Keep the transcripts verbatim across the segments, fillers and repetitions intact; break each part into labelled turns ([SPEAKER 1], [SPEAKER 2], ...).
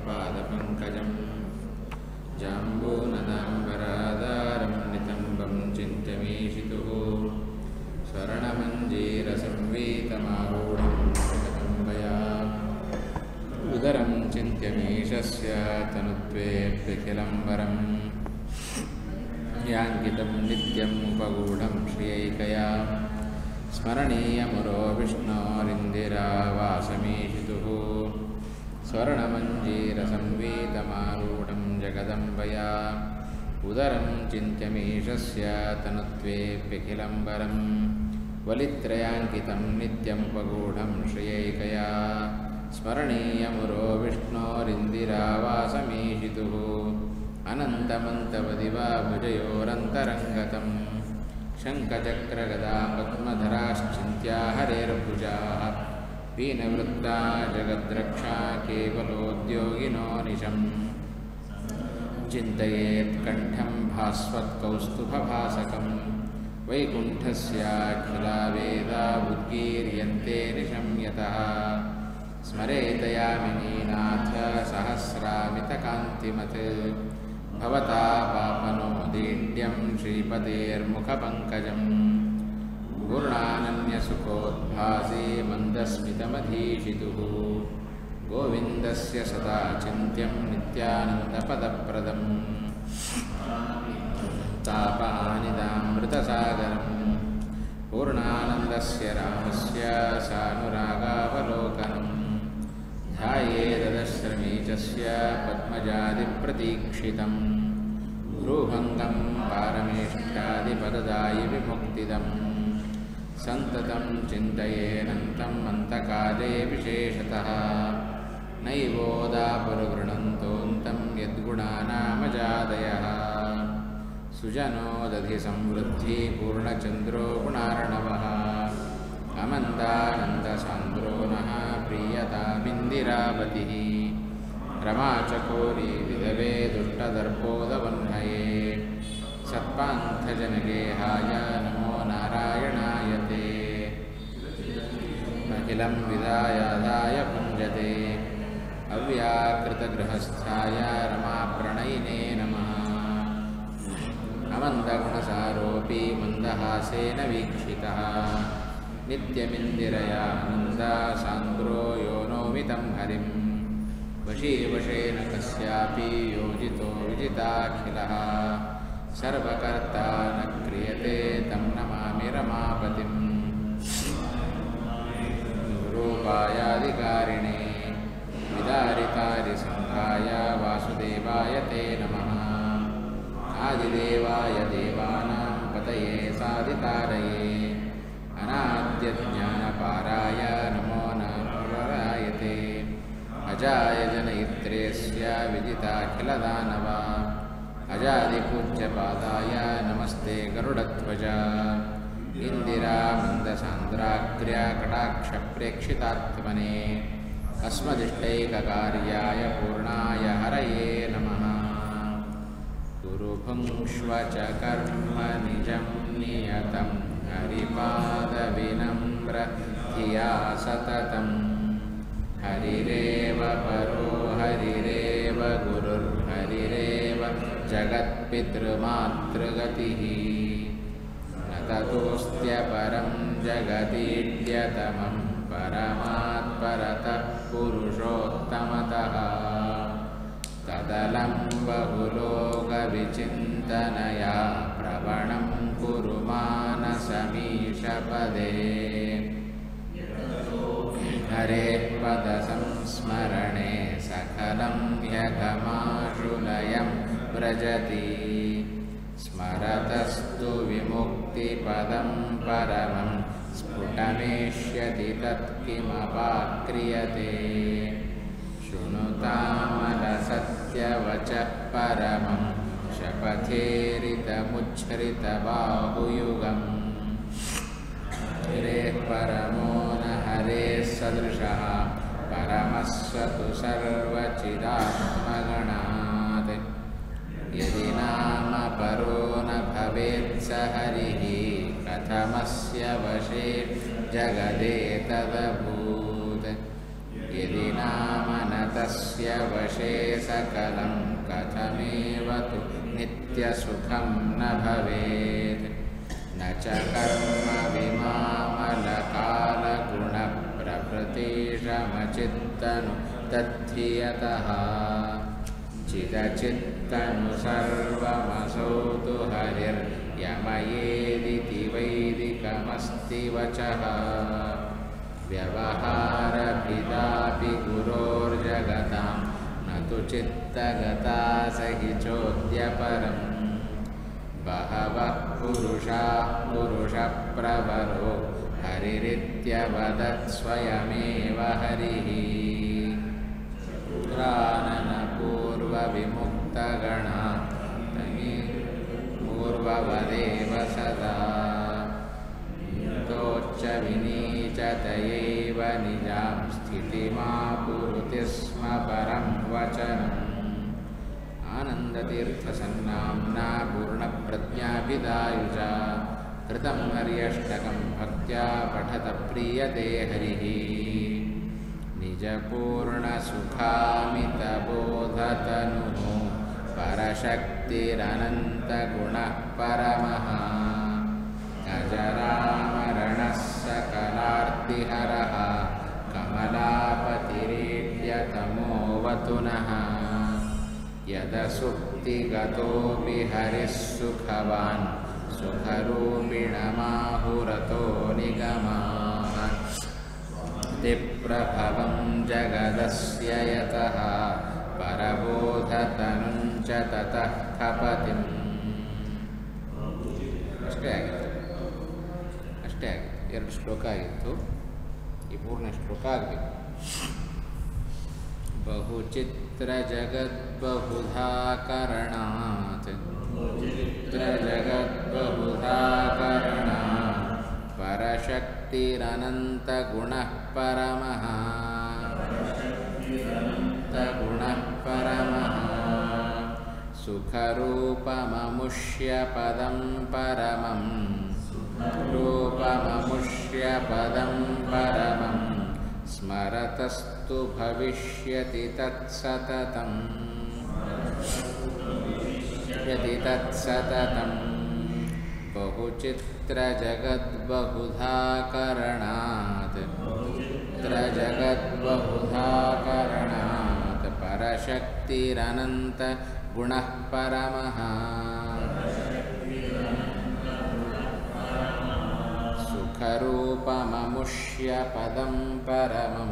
[SPEAKER 1] पादपङ्कजं जाम्बूनदाम्बरादारं नितम्बं चिन्त्यमीशितुः स्वर्णमञ्जीरसंवीतमारूढं जगदम्बया उदरं चिन्त्यमीशस्य तनुत्वेऽप्यखिलम्बरम् याङ्कितं नित्यमुपगूढं श्रियैकया स्मरणीयमुरो विष्णोरिन्दिरावासमीशितुः स्वर्णमञ्जीरसंवीतमारूढं जगदम्बया उदरं चिन्त्यमीशस्य तनुत्वेऽप्यखिलम्बरं वलित्रयाङ्कितं नित्यमुपगूढं श्रियैकया स्मरणीयमुरो विष्णोरिन्दिरावासमीशितुः अनन्तमन्तवदिवा भुजयोरन्तरङ्गतं शङ्खचक्रगदा पद्मधराश्चिन्त्या हरेर्भुजाः पीनवृत्ता जगद्रक्षा केवलोद्योगिनो निशम् चिन्तयेत्कण्ठं भास्वत्कौस्तुभभासकं वैकुण्ठस्याखिला वेदा उद्गीर्यन्ते निशं यतः स्मरेतयामिनीनाथ सहस्रामितकान्तिमत् भवता पापनोदीड्यं श्रीपतेर्मुखपङ्कजं पूर्णानन्यसुखोद्भासे मन्दस्मितमधीशितुः गोविन्दस्य सदा चिन्त्यं नित्यानन्दपदप्रदं तापहानिदामृतसागरं पूर्णानन्दस्य रामस्य सानुरागावलोकनम् ध्यायेदश्रमीचस्य पद्मजादिप्रतीक्षितं गुरुभङ्गं पारमेष्ठ्यादिपददायि विमुक्तिदं सन्ततं चिन्तयेनन्तम् अन्तकाले विशेषतः नैवोदापुरगृणन्तोऽन्तं यद्गुणानामजादयः सुजनोदधिसंवृद्धि पूर्णचन्द्रो गुणार्णवः अमन्दानन्दसान्द्रो नः प्रीयतामिन्दिरावतिः रमाचकोरी विधवे दुष्टदर्पोदवह्नये सत्पान्थजनगेहाय नमो नारायणाय ते अखिलं विदायादाय पुञ्जते अव्याकृतगृहस्थाय रमाप्रणयिने नमः अमन्दगुणसारोऽपि मन्दहासेन वीक्षितः नित्यमिन्दिरयानन्दा सान्द्रो योनोमितं हरिं वशीवशेन कस्यापि योजितो विजिताखिलः सर्वकर्ता न क्रियते तं नमामि रमापतिं रूपायाधिकारिणे विदारितारिसङ्घाय वासुदेवाय ते नमः आदिदेवाय देवानां पतये साधितारये अनाद्यज्ञानपाराय नमो नारायते अजाय जनयित्रेस्य विदिताखिलदानवा अजादिपूज्यपादाय नमस्ते गरुडध्वजा इन्दिरामन्दसान्द्राग्र्या कटाक्षप्रेक्षितात्मने अस्मदिष्टैककार्याय पूर्णाय हरये नमः गुरुभुङ्क्ष्व च कर्म निजं नियतं हरिपादविनम्र धिया सततं हरिरेव परो हरिरेव गुरुर्हरिरेव जगत्पितृमातृगतिः न ततोऽस्त्यपरं जगतीड्यतमं परमात्परतः पुरुषोत्तमतः तदलं बहुलोकविचिन्तनया प्रवणं कुरु मानसमीशपदे हरेः पदसंस्मरणे सकलं ह्यघमाशुलयं व्रजति स्मरतस्तु विमुक्तिपदं परमं स्फुटमेष्यति तत्किमपाक्रियते शृणुतामलसत्यवचः परमं शपथेरितमुच्छ्रितबाहुयुगम् हरेः परमो न हरेः सदृशः परमस्वतु सर्वचिदात्मगणात् यदि नाम परो न भवेत् स हरिः कथमस्य वशे जगदेतदभूत् यदि नाम न ತಸ್ಯ ವಶೇ ಸಕಲಂ ಕಥಮೇವ ತು ನಿತ್ಯಸುಖಂ ನ ಭವೇತ್ ನ ಚ ಕರ್ಮ ವಿಮಾಮಲಕಾಲಗುಣಪ್ರಭೃತಿಷಮಚಿತ್ತನು ತದ್ಧಿಯತಃ ಚಿದಚಿತ್ತನು ಸರ್ವಮಸೌ ತು ಹರಿರ್ಯಮಯೇದಿತಿ ವೈದಿಕಮಸ್ತಿ ವಚಃ ವ್ಯವಹಾರಭಿದಾಪಿ ಗುರೋರ್ಜಗತಾಂ ನ ತು ಚಿತ್ತಗತಾ ಸಹಿ ಚೋದ್ಯಪರಂ ಬಹವಃ ಪುರುಷಾಃ ಪುರುಷಪ್ರವರೋ ಹರಿರಿತ್ಯವದತ್ ಸ್ವಯಮೇವ ಹರಿಃ ಪುರಾಣನ ಪೂರ್ವವಿಮುಕ್ತಗಣಾ ತಮಿ ಪೂರ್ವವದೇವ ಸದಾ ತೋಚ್ಚ ವಿನೀಚತಯೈವ ನಿಜಾಂ ಸ್ಥಿತಿಮಾಪುರುತಿ ಸ್ಮ ಪರಂ ವಚನಂ ಆನಂದತೀರ್ಥಸನ್ನಾಮ್ನಾ ಪೂರ್ಣಪ್ರಜ್ಞಾಭಿದಾಯುಜ ಕೃತಂ ಹರ್ಯಷ್ಟಕಂ ಭಕ್ತ್ಯಾ ಪಠತ ಪ್ರೀಯತೆ ಹರಿಃ ನಿಜಪೂರ್ಣಸುಖಾಮಿತಬೋಧತನುಃ ಪರಶಕ್ತಿರನಂತಗುಣಃ ಪರಮಃ ಅಜರಾಮರಣಃ ಸಕಲಾರ್ತಿಹರಃ ಕಮಲಾಪತಿರೀಡ್ಯತಮೋವತು ನಃ ಯದಸುಕ್ತಿಗತೋಪಿ ಹರಿಃ ಸುಖವಾನ್ ಸುಖರೂಪಿಣಮಾಹುರತೋ ನಿಗಮಾಃ ತಿಪ್ರಭವಂ ಜಗದಸ್ಯ ಯತಃ ಪರಬೋಧತನುಂಚ ತತಃ ಕಪತಿಂ. ಅಷ್ಟೇ ಆಗಿತ್ತು ಅಷ್ಟೇ ಆಗಿತ್ತು ಎರಡು ಶ್ಲೋಕ ಆಗಿತ್ತು. ಈ ಮೂರನೇ ಶ್ಲೋಕ ಆಗಬೇಕು. ಬಹುಚಿತ್ರ ಜಗದ್ಬಹುಧಾ ಕರಣಾತ್ ಚಿತ್ರ ಜಗದ್ಬಹುಧಾ ಕರಣಾತ್ ಪರಶಕ್ತಿರನಂತ ಗುಣಃ ಪರಮಃ ಗುಣಃ ಪರಮಃ ಸುಖರೂಪಮಮುಷ್ಯ ಪದಂ ಪರಮಂ ರೂಪಮಮುಷ್ಯ ಪದಂ ಪರಮಂ ಸ್ಮರತಸ್ತು ಭವಿಷ್ಯತಿ ತತ್ಸತತಂ ಯತಿ ತತ್ಸತತಂ ಬಹುಚಿತ್ರ ಜಗದ್ಬಹುಧಾ ಕರಣಾತ್ ಚಿತ್ರ ಜಗದ್ಬಹುಧಾ ಕರಣಾತ್ ಪರಶಕ್ತಿರನಂತ ಗುಣಃ ಪರಮಃ ಸುಖರೂಪಮಮುಷ್ಯ ಪದಂ ಪರಮಂ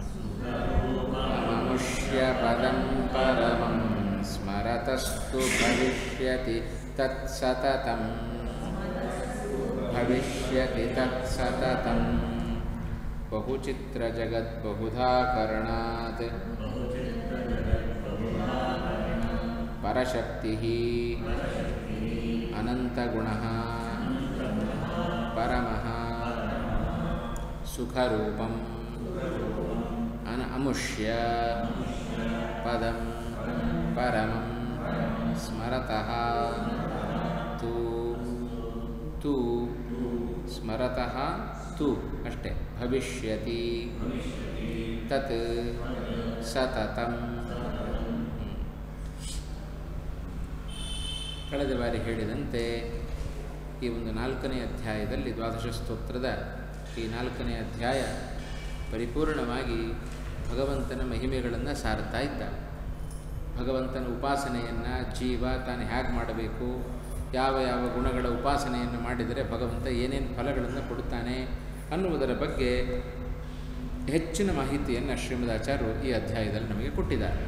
[SPEAKER 1] ಮಮುಷ್ಯ ಪದಂ ಪರಮಂ ಸ್ಮರತಸ್ತು ಭವಿಷ್ಯತಿ ತತ್ಸತತಂ ಭವಿಷ್ಯತಿ ತತ್ಸತತಂ ಬಹುಚಿತ್ರ ಜಗದ್ಬಹುಧಾ ಕರಣಾತ್ ಪರಶಕ್ತಿಃ ಅನಂತಗುಣಃ ಪರಮಃ ಸುಖರೂಪಂ ಅನ ಅಮುಷ್ಯ ಪದಂ ಪರಮಂ ಸ್ಮರತಃ ತು ತು ಸ್ಮರತಃ ತು ಅಷ್ಟೇ ಭವಿಷ್ಯತಿ ತತ್ ಸತತಂ. ಕಳೆದ ಬಾರಿ ಹೇಳಿದಂತೆ ಈ ಒಂದು ನಾಲ್ಕನೇ ಅಧ್ಯಾಯದಲ್ಲಿ ದ್ವಾದಶ ಸ್ತೋತ್ರದ ಈ ನಾಲ್ಕನೇ ಅಧ್ಯಾಯ ಪರಿಪೂರ್ಣವಾಗಿ ಭಗವಂತನ ಮಹಿಮೆಗಳನ್ನು ಸಾರುತ್ತಾ ಇದ್ದ. ಭಗವಂತನ ಉಪಾಸನೆಯನ್ನು ಜೀವ ತಾನು ಹೇಗೆ ಮಾಡಬೇಕು, ಯಾವ ಯಾವ ಗುಣಗಳ ಉಪಾಸನೆಯನ್ನು ಮಾಡಿದರೆ ಭಗವಂತ ಏನೇನು ಫಲಗಳನ್ನು ಕೊಡುತ್ತಾನೆ ಅನ್ನುವುದರ ಬಗ್ಗೆ ಹೆಚ್ಚಿನ ಮಾಹಿತಿಯನ್ನು ಶ್ರೀಮದಾಚಾರ್ಯರು ಈ ಅಧ್ಯಾಯದಲ್ಲಿ ನಮಗೆ ಕೊಟ್ಟಿದ್ದಾರೆ.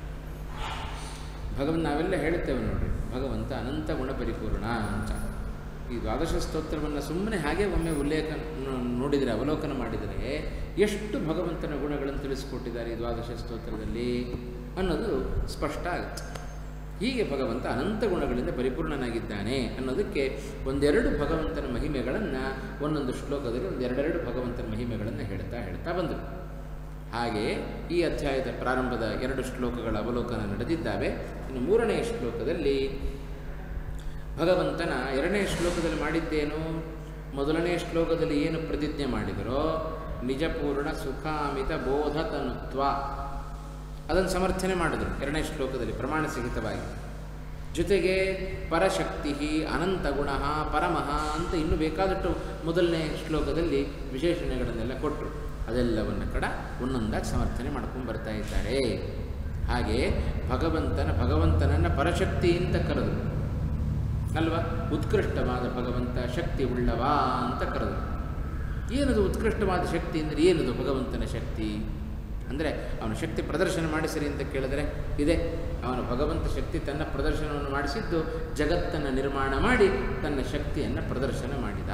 [SPEAKER 1] ಭಗವಂತ ನಾವೆಲ್ಲ ಹೇಳುತ್ತೇವೆ ನೋಡ್ರಿ, ಭಗವಂತ ಅನಂತ ಗುಣ ಪರಿಪೂರ್ಣ ಅಂತ. ಈ ದ್ವಾದಶ ಸ್ತೋತ್ರವನ್ನು ಸುಮ್ಮನೆ ಹಾಗೆ ಒಮ್ಮೆ ಉಲ್ಲೇಖ ನೋಡಿದರೆ, ಅವಲೋಕನ ಮಾಡಿದರೆ ಎಷ್ಟು ಭಗವಂತನ ಗುಣಗಳನ್ನು ತಿಳಿಸಿಕೊಟ್ಟಿದ್ದಾರೆ ಈ ದ್ವಾದಶ ಸ್ತೋತ್ರದಲ್ಲಿ ಅನ್ನೋದು ಸ್ಪಷ್ಟ ಆಗುತ್ತೆ. ಹೀಗೆ ಭಗವಂತ ಅನಂತ ಗುಣಗಳಿಂದ ಪರಿಪೂರ್ಣನಾಗಿದ್ದಾನೆ ಅನ್ನೋದಕ್ಕೆ ಒಂದೆರಡು ಭಗವಂತನ ಮಹಿಮೆಗಳನ್ನು ಒಂದೊಂದು ಶ್ಲೋಕದಲ್ಲಿ ಒಂದೆರಡೆರಡು ಭಗವಂತನ ಮಹಿಮೆಗಳನ್ನು ಹೇಳ್ತಾ ಹೇಳ್ತಾ ಬಂದರು. ಹಾಗೆಯೇ ಈ ಅಧ್ಯಾಯದ ಪ್ರಾರಂಭದ ಎರಡು ಶ್ಲೋಕಗಳ ಅವಲೋಕನ ನಡೆದಿದ್ದಾವೆ. ಇನ್ನು ಮೂರನೆಯ ಶ್ಲೋಕದಲ್ಲಿ ಭಗವಂತನ ಎರಡನೇ ಶ್ಲೋಕದಲ್ಲಿ ಮಾಡಿದ್ದೇನು, ಮೊದಲನೇ ಶ್ಲೋಕದಲ್ಲಿ ಏನು ಪ್ರತಿಜ್ಞೆ ಮಾಡಿದರೋ ನಿಜಪೂರ್ಣ ಸುಖಾಮಿತ ಬೋಧತನುತ್ವ ಅದನ್ನು ಸಮರ್ಥನೆ ಮಾಡಿದ್ರು ಎರಡನೇ ಶ್ಲೋಕದಲ್ಲಿ ಪ್ರಮಾಣ ಸಹಿತವಾಗಿ. ಜೊತೆಗೆ ಪರಶಕ್ತಿ ಅನಂತಗುಣ ಪರಮಃ ಅಂತ ಇನ್ನೂ ಬೇಕಾದಷ್ಟು ಮೊದಲನೇ ಶ್ಲೋಕದಲ್ಲಿ ವಿಶೇಷಣೆಗಳನ್ನೆಲ್ಲ ಕೊಟ್ಟರು. ಅದೆಲ್ಲವನ್ನು ಕಡ ಒಂದೊಂದಾಗಿ ಸಮರ್ಥನೆ ಮಾಡ್ಕೊಂಡು ಬರ್ತಾ ಇದ್ದಾರೆ. ಹಾಗೆ ಭಗವಂತನ ಭಗವಂತನನ್ನು ಪರಶಕ್ತಿ ಅಂತ ಕರೆದರು ಅಲ್ವಾ. ಉತ್ಕೃಷ್ಟವಾದ ಭಗವಂತ ಶಕ್ತಿ ಉಳ್ಳವ ಅಂತ ಕರೆದರು. ಏನದು ಉತ್ಕೃಷ್ಟವಾದ ಶಕ್ತಿ ಅಂದರೆ ಏನದು ಭಗವಂತನ ಶಕ್ತಿ ಅಂದರೆ ಅವನ ಶಕ್ತಿ ಪ್ರದರ್ಶನ ಮಾಡಿಸಿರಿ ಅಂತ ಕೇಳಿದರೆ ಇದೆ. ಅವನ ಭಗವಂತ ಶಕ್ತಿ ತನ್ನ ಪ್ರದರ್ಶನವನ್ನು ಮಾಡಿಸಿದ್ದು ಜಗತ್ತನ್ನು ನಿರ್ಮಾಣ ಮಾಡಿ ತನ್ನ ಶಕ್ತಿಯನ್ನು ಪ್ರದರ್ಶನ ಮಾಡಿದ.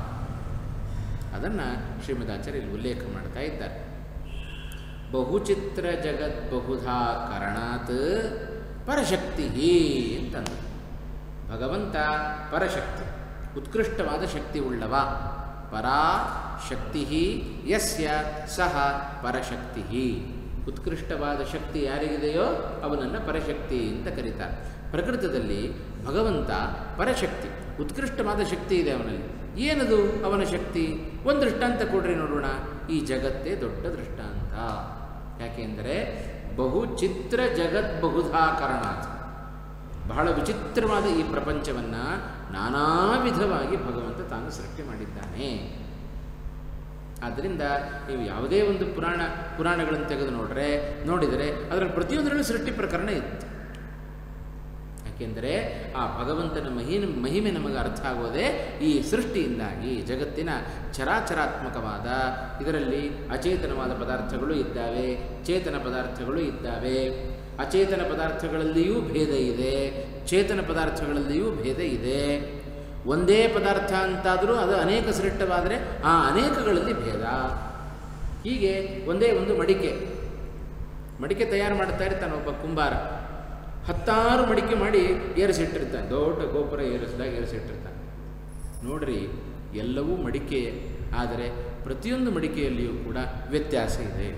[SPEAKER 1] ಅದನ್ನು ಶ್ರೀಮದಾಚಾರ್ಯ ಇಲ್ಲಿ ಉಲ್ಲೇಖ ಮಾಡ್ತಾ ಇದ್ದಾರೆ. ಬಹುಚಿತ್ರ ಜಗತ್ ಬಹುಧಾ ಕರಣಾತ್ ಪರಶಕ್ತಿ ಅಂತಂದು. ಭಗವಂತ ಪರಶಕ್ತಿ, ಉತ್ಕೃಷ್ಟವಾದ ಶಕ್ತಿ ಉಳ್ಳವ. ಪರಾ ಶಕ್ತಿ ಯಸ್ಯ ಸಹ ಪರಶಕ್ತಿ. ಉತ್ಕೃಷ್ಟವಾದ ಶಕ್ತಿ ಯಾರಿಗಿದೆಯೋ ಅವನನ್ನು ಪರಶಕ್ತಿ ಅಂತ ಕರೀತಾರೆ. ಪ್ರಕೃತದಲ್ಲಿ ಭಗವಂತ ಪರಶಕ್ತಿ, ಉತ್ಕೃಷ್ಟವಾದ ಶಕ್ತಿ ಇದೆ ಅವನಲ್ಲಿ. ಏನದು ಅವನ ಶಕ್ತಿ? ಒಂದು ದೃಷ್ಟಾಂತ ಕೊಡ್ರಿ ನೋಡೋಣ. ಈ ಜಗತ್ತೇ ದೊಡ್ಡ ದೃಷ್ಟಾಂತ. ಯಾಕೆಂದರೆ ಬಹು ಚಿತ್ರ ಜಗತ್ ಬಹುಧಾಕರಣ, ಬಹಳ ವಿಚಿತ್ರವಾದ ಈ ಪ್ರಪಂಚವನ್ನು ನಾನಾ ವಿಧವಾಗಿ ಭಗವಂತ ತಾನು ಸೃಷ್ಟಿ ಮಾಡಿದ್ದಾನೆ. ಆದ್ದರಿಂದ ನೀವು ಯಾವುದೇ ಒಂದು ಪುರಾಣ ಪುರಾಣಗಳನ್ನು ತೆಗೆದು ನೋಡ್ರೆ ನೋಡಿದರೆ ಅದರಲ್ಲಿ ಪ್ರತಿಯೊಂದರಲ್ಲೂ ಸೃಷ್ಟಿ ಪ್ರಕರಣ ಇತ್ತು. ಯಾಕೆಂದರೆ ಆ ಭಗವಂತನ ಮಹಿನ ಮಹಿಮೆ ನಮಗೆ ಅರ್ಥ ಆಗೋದೇ ಈ ಸೃಷ್ಟಿಯಿಂದಾಗಿ. ಜಗತ್ತಿನ ಚರಾಚರಾತ್ಮಕವಾದ ಇದರಲ್ಲಿ ಅಚೇತನವಾದ ಪದಾರ್ಥಗಳು ಇದ್ದಾವೆ, ಚೇತನ ಪದಾರ್ಥಗಳು ಇದ್ದಾವೆ. ಅಚೇತನ ಪದಾರ್ಥಗಳಲ್ಲಿಯೂ ಭೇದ ಇದೆ, ಚೇತನ ಪದಾರ್ಥಗಳಲ್ಲಿಯೂ ಭೇದ ಇದೆ. ಒಂದೇ ಪದಾರ್ಥ ಅಂತಾದರೂ ಅದು ಅನೇಕ ಸೃಷ್ಟವಾದರೆ ಆ ಅನೇಕಗಳಲ್ಲಿ ಭೇದ. ಹೀಗೆ ಒಂದೇ ಒಂದು ಮಡಿಕೆ ಮಡಿಕೆ ತಯಾರು ಮಾಡ್ತಾ ಇರ್ತಾನೆ ಒಬ್ಬ ಕುಂಬಾರ. ಹತ್ತಾರು ಮಡಿಕೆ ಮಾಡಿ ಏರಿಸಿಟ್ಟಿರ್ತಾನೆ, ದೊಡ್ಡ ಗೋಪುರ ಏರಿಸಿದಾಗ ಏರಿಸಿಟ್ಟಿರ್ತಾನೆ. ನೋಡ್ರಿ, ಎಲ್ಲವೂ ಮಡಿಕೆ, ಆದರೆ ಪ್ರತಿಯೊಂದು ಮಡಿಕೆಯಲ್ಲಿಯೂ ಕೂಡ ವ್ಯತ್ಯಾಸ ಇದೆ.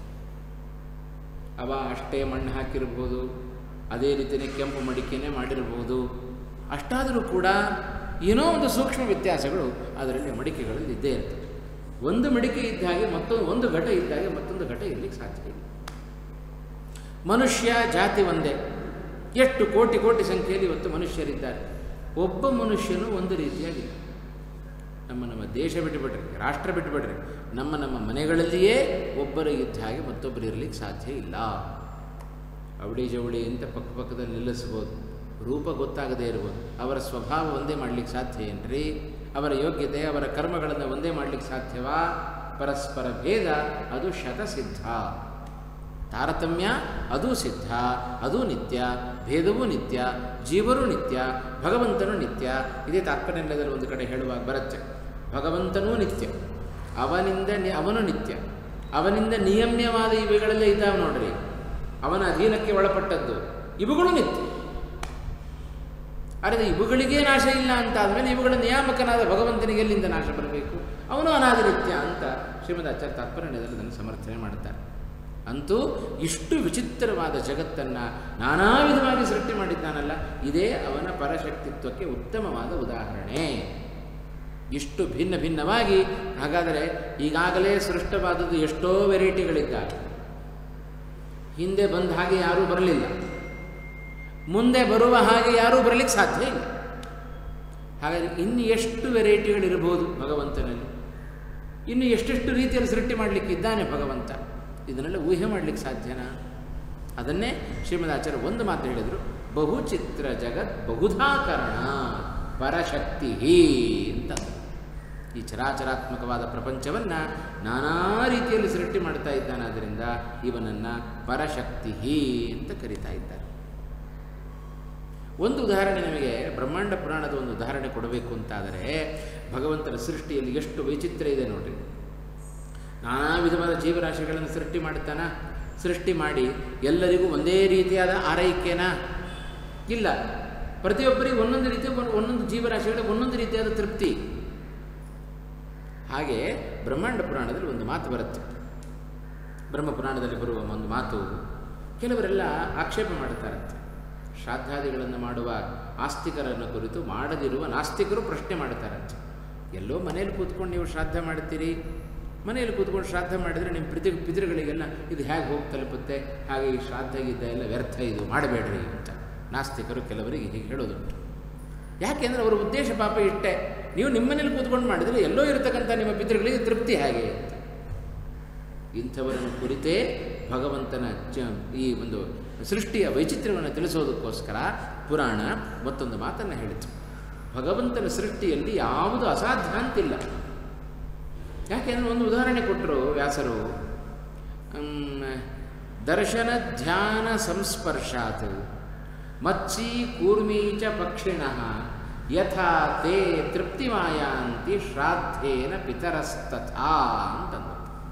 [SPEAKER 1] ಅವ ಅಷ್ಟೇ ಮಣ್ಣು ಹಾಕಿರ್ಬೋದು, ಅದೇ ರೀತಿಯೇ ಕೆಂಪು ಮಡಿಕೆನೇ ಮಾಡಿರ್ಬೋದು. ಅಷ್ಟಾದರೂ ಕೂಡ ಏನೋ ಒಂದು ಸೂಕ್ಷ್ಮ ವ್ಯತ್ಯಾಸಗಳು ಅದರಲ್ಲಿ ಮಡಿಕೆಗಳಲ್ಲಿ ಇದ್ದೇ ಇರ್ತದೆ. ಒಂದು ಮಡಿಕೆ ಇದ್ದ ಹಾಗೆ ಮತ್ತೊಂದು ಒಂದು ಘಟ ಇದ್ದ ಹಾಗೆ ಮತ್ತೊಂದು ಘಟ ಇರಲಿಕ್ಕೆ ಸಾಧ್ಯ ಇಲ್ಲ. ಮನುಷ್ಯ ಜಾತಿ ಒಂದೇ, ಎಷ್ಟು ಕೋಟಿ ಕೋಟಿ ಸಂಖ್ಯೆಯಲ್ಲಿ ಇವತ್ತು ಮನುಷ್ಯರಿದ್ದಾರೆ. ಒಬ್ಬ ಮನುಷ್ಯನು ಒಂದು ರೀತಿಯಾಗಿಲ್ಲ. ನಮ್ಮ ನಮ್ಮ ದೇಶ ಬಿಟ್ಟುಬಿಟ್ರೆ, ರಾಷ್ಟ್ರ ಬಿಟ್ಟುಬಿಟ್ರೆ, ನಮ್ಮ ನಮ್ಮ ಮನೆಗಳಲ್ಲಿಯೇ ಒಬ್ಬರು ಇದ್ದ ಹಾಗೆ ಮತ್ತೊಬ್ಬರು ಇರಲಿಕ್ಕೆ ಸಾಧ್ಯ ಇಲ್ಲ. ಅವಳಿ ಜವಳಿ ಅಂತ ಪಕ್ಕ ಪಕ್ಕದಲ್ಲಿ ನಿಲ್ಲಿಸ್ಬೋದು, ರೂಪ ಗೊತ್ತಾಗದೇ ಇರ್ಬೋದು. ಅವರ ಸ್ವಭಾವ ಒಂದೇ ಮಾಡಲಿಕ್ಕೆ ಸಾಧ್ಯ ಏನ್ರಿ? ಅವರ ಯೋಗ್ಯತೆ, ಅವರ ಕರ್ಮಗಳನ್ನು ಒಂದೇ ಮಾಡಲಿಕ್ಕೆ ಸಾಧ್ಯವಾ? ಪರಸ್ಪರ ಭೇದ ಅದು ಶತಸಿದ್ಧ. ತಾರತಮ್ಯ ಅದೂ ಸಿದ್ಧ, ಅದೂ ನಿತ್ಯ, ಭೇದವೂ ನಿತ್ಯ, ಜೀವರು ನಿತ್ಯ, ಭಗವಂತನೂ ನಿತ್ಯ. ಇದೇ ತಾತ್ಪರ್ಯದಲ್ಲಿ ಒಂದು ಕಡೆ ಹೇಳುವಾಗ ಬರುತ್ತೆ. ಭಗವಂತನೂ ನಿತ್ಯ, ಅವನಿಂದ ಅವನು ನಿತ್ಯ, ಅವನಿಂದ ನಿಯಮ್ಯವಾದ ಇವುಗಳೆಲ್ಲ ಇದ್ದಾವೆ ನೋಡ್ರಿ, ಅವನ ಅಧೀನಕ್ಕೆ ಒಳಪಟ್ಟದ್ದು, ಇವುಗಳು ನಿತ್ಯ. ಆದರೆ ಇವುಗಳಿಗೇ ನಾಶ ಇಲ್ಲ ಅಂತ ಆದಮೇಲೆ ಇವುಗಳ ನಿಯಾಮಕನಾದ ಭಗವಂತನಿಗೆ ಎಲ್ಲಿಂದ ನಾಶ ಬರಬೇಕು? ಅವನು ಅನಾದಿ ನಿತ್ಯ ಅಂತ ಶ್ರೀಮದಾಚಾರ್ಯ ತಾತ್ಪರ್ಯದಲ್ಲಿ ಅದನ್ನು ಸಮರ್ಥನೆ ಮಾಡುತ್ತಾರೆ. ಅಂತೂ ಇಷ್ಟು ವಿಚಿತ್ರವಾದ ಜಗತ್ತನ್ನು ನಾನಾ ವಿಧವಾಗಿ ಸೃಷ್ಟಿ ಮಾಡಿದ್ದಾನಲ್ಲ, ಇದೇ ಅವನ ಪರಶಕ್ತಿತ್ವಕ್ಕೆ ಉತ್ತಮವಾದ ಉದಾಹರಣೆ. ಇಷ್ಟು ಭಿನ್ನ ಭಿನ್ನವಾಗಿ, ಹಾಗಾದರೆ ಈಗಾಗಲೇ ಸೃಷ್ಟವಾದದ್ದು ಎಷ್ಟೋ ವೆರೈಟಿಗಳಿದ್ದಾವೆ. ಹಿಂದೆ ಬಂದ ಹಾಗೆ ಯಾರೂ ಬರಲಿಲ್ಲ, ಮುಂದೆ ಬರುವ ಹಾಗೆ ಯಾರೂ ಬರಲಿಕ್ಕೆ ಸಾಧ್ಯ ಇಲ್ಲ. ಹಾಗಾದರೆ ಇನ್ನು ಎಷ್ಟು ವೆರೈಟಿಗಳಿರ್ಬೋದು ಭಗವಂತನಲ್ಲಿ? ಇನ್ನು ಎಷ್ಟೆಷ್ಟು ರೀತಿಯಲ್ಲಿ ಸೃಷ್ಟಿ ಮಾಡಲಿಕ್ಕಿದ್ದಾನೆ ಭಗವಂತ? ಇದನ್ನೆಲ್ಲ ಊಹೆ ಮಾಡಲಿಕ್ಕೆ ಸಾಧ್ಯನಾ? ಅದನ್ನೇ ಶ್ರೀಮದಾಚಾರ್ಯ ಒಂದು ಮಾತು ಹೇಳಿದರು, ಬಹುಚಿತ್ರ ಜಗತ್ ಬಹುಧಾಕರಣ ಪರಶಕ್ತಿ ಅಂತ. ಈ ಚರಾಚರಾತ್ಮಕವಾದ ಪ್ರಪಂಚವನ್ನು ನಾನಾ ರೀತಿಯಲ್ಲಿ ಸೃಷ್ಟಿ ಮಾಡ್ತಾ ಇದ್ದಾನಾದ್ದರಿಂದ ಇವನನ್ನು ಪರಶಕ್ತಿ ಅಂತ ಕರೀತಾ ಇದ್ದಾರೆ. ಒಂದು ಉದಾಹರಣೆ ನಿಮಗೆ ಬ್ರಹ್ಮಾಂಡ ಪುರಾಣದ ಒಂದು ಉದಾಹರಣೆ ಕೊಡಬೇಕು ಅಂತಾದರೆ, ಭಗವಂತನ ಸೃಷ್ಟಿಯಲ್ಲಿ ಎಷ್ಟು ವೈಚಿತ್ರ್ಯ ಇದೆ ನೋಡ್ರಿ. ನಾನಾ ವಿಧವಾದ ಜೀವರಾಶಿಗಳನ್ನು ಸೃಷ್ಟಿ ಮಾಡ್ತಾನ. ಸೃಷ್ಟಿ ಮಾಡಿ ಎಲ್ಲರಿಗೂ ಒಂದೇ ರೀತಿಯಾದ ಆರೈಕೆನಾ? ಇಲ್ಲ. ಪ್ರತಿಯೊಬ್ಬರಿಗೂ ಒಂದೊಂದು ರೀತಿಯ ಒಂದೊಂದು ಜೀವರಾಶಿಗಳಿಗೆ ಒಂದೊಂದು ರೀತಿಯಾದ ತೃಪ್ತಿ. ಹಾಗೆ ಬ್ರಹ್ಮಾಂಡ ಪುರಾಣದಲ್ಲಿ ಒಂದು ಮಾತು ಬರುತ್ತೆ. ಬ್ರಹ್ಮಪುರಾಣದಲ್ಲಿ ಬರುವ ಒಂದು ಮಾತು ಕೆಲವರೆಲ್ಲ ಆಕ್ಷೇಪ ಮಾಡ್ತಾರಂತೆ. ಶ್ರಾದ್ದಾದಿಗಳನ್ನು ಮಾಡುವ ಆಸ್ತಿಕರನ್ನು ಕುರಿತು ಮಾಡದಿರುವ ನಾಸ್ತಿಕರು ಪ್ರಶ್ನೆ ಮಾಡ್ತಾರಂತೆ. ಎಲ್ಲೋ ಮನೇಲಿ ಕೂತ್ಕೊಂಡು ನೀವು ಶ್ರಾದ್ದ ಮಾಡ್ತೀರಿ, ಮನೆಯಲ್ಲಿ ಕೂತ್ಕೊಂಡು ಶ್ರಾದ್ದ ಮಾಡಿದರೆ ನಿಮ್ಮ ಪಿತೃ ಪಿತೃಗಳಿಗೆಲ್ಲ ಇದು ಹೇಗೆ ಹೋಗಿ ತಲುಪುತ್ತೆ, ಹಾಗೆ ಈ ಶ್ರಾದ್ದ ಗಿದ್ದ ಎಲ್ಲ ವ್ಯರ್ಥ, ಇದು ಮಾಡಬೇಡ್ರಿ ಅಂತ ನಾಸ್ತಿಕರು ಕೆಲವರಿಗೆ ಹೀಗೆ ಹೇಳೋದುಂಟು. ಯಾಕೆಂದರೆ ಅವರ ಉದ್ದೇಶ ಪಾಪ ಇಷ್ಟೇ, ನೀವು ನಿಮ್ಮನೇಲಿ ಕೂತ್ಕೊಂಡು ಮಾಡಿದರೆ ಎಲ್ಲೋ ಇರತಕ್ಕಂಥ ನಿಮ್ಮ ಪಿತೃಗಳಿಗೆ ತೃಪ್ತಿ ಹೇಗೆ ಅಂತ. ಇಂಥವರನ್ನು ಕುರಿತೇ ಭಗವಂತನ ಚ ಈ ಒಂದು ಸೃಷ್ಟಿಯ ವೈಚಿತ್ರ್ಯವನ್ನು ತಿಳಿಸೋದಕ್ಕೋಸ್ಕರ ಪುರಾಣ ಮತ್ತೊಂದು ಮಾತನ್ನು ಹೇಳಿತು. ಭಗವಂತನ ಸೃಷ್ಟಿಯಲ್ಲಿ ಯಾವುದು ಅಸಾಧ್ಯ ಅಂತಿಲ್ಲ. ಯಾಕೆಂದರೆ ಒಂದು ಉದಾಹರಣೆ ಕೊಟ್ಟರು ವ್ಯಾಸರು. ದರ್ಶನ ಧ್ಯಾನ ಸಂಸ್ಪರ್ಶಾತ್ ಮತ್ಸಿ ಕೂರ್ಮೀ ಚ ಪಕ್ಷಿಣಃ ಯಥಾ ತೇ ತೃಪ್ತಿಮಾಯಾಂತಿ ಶ್ರಾದ್ದೇನ ಪಿತರಸ್ತಥಾ ಅಂತಂದು.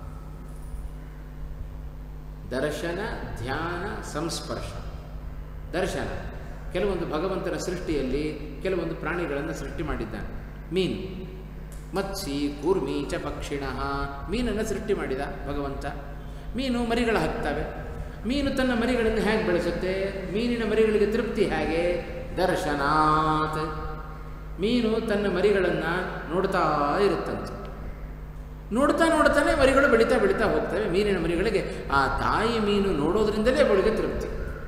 [SPEAKER 1] ದರ್ಶನ ಧ್ಯಾನ ಸಂಸ್ಪರ್ಶ. ದರ್ಶನ, ಕೆಲವೊಂದು ಭಗವಂತನ ಸೃಷ್ಟಿಯಲ್ಲಿ ಕೆಲವೊಂದು ಪ್ರಾಣಿಗಳನ್ನು ಸೃಷ್ಟಿ ಮಾಡಿದ್ದಾನೆ. ಮೀನು, ಮತ್ಸಿ ಕೂರ್ಮಿ ಚ ಪಕ್ಷಿಣಃ, ಮೀನನ್ನು ಸೃಷ್ಟಿ ಮಾಡಿದ ಭಗವಂತ. ಮೀನು ಮರಿಗಳು ಹಾಕ್ತವೆ. ಮೀನು ತನ್ನ ಮರಿಗಳನ್ನು ಹೇಗೆ ಬೆಳೆಸುತ್ತೆ? ಮೀನಿನ ಮರಿಗಳಿಗೆ ತೃಪ್ತಿ ಹೇಗೆ? ದರ್ಶನಾತ್. ಮೀನು ತನ್ನ ಮರಿಗಳನ್ನು ನೋಡ್ತಾ ಇರುತ್ತಂತೆ. ನೋಡ್ತಾ ನೋಡ್ತಾನೆ ಮರಿಗಳು ಬೆಳೀತಾ ಬೆಳೀತಾ ಹೋಗ್ತವೆ. ಮೀನಿನ ಮರಿಗಳಿಗೆ ಆ ತಾಯಿ ಮೀನು ನೋಡೋದ್ರಿಂದಲೇ ಅವಳಿಗೆ ತೃಪ್ತಿ.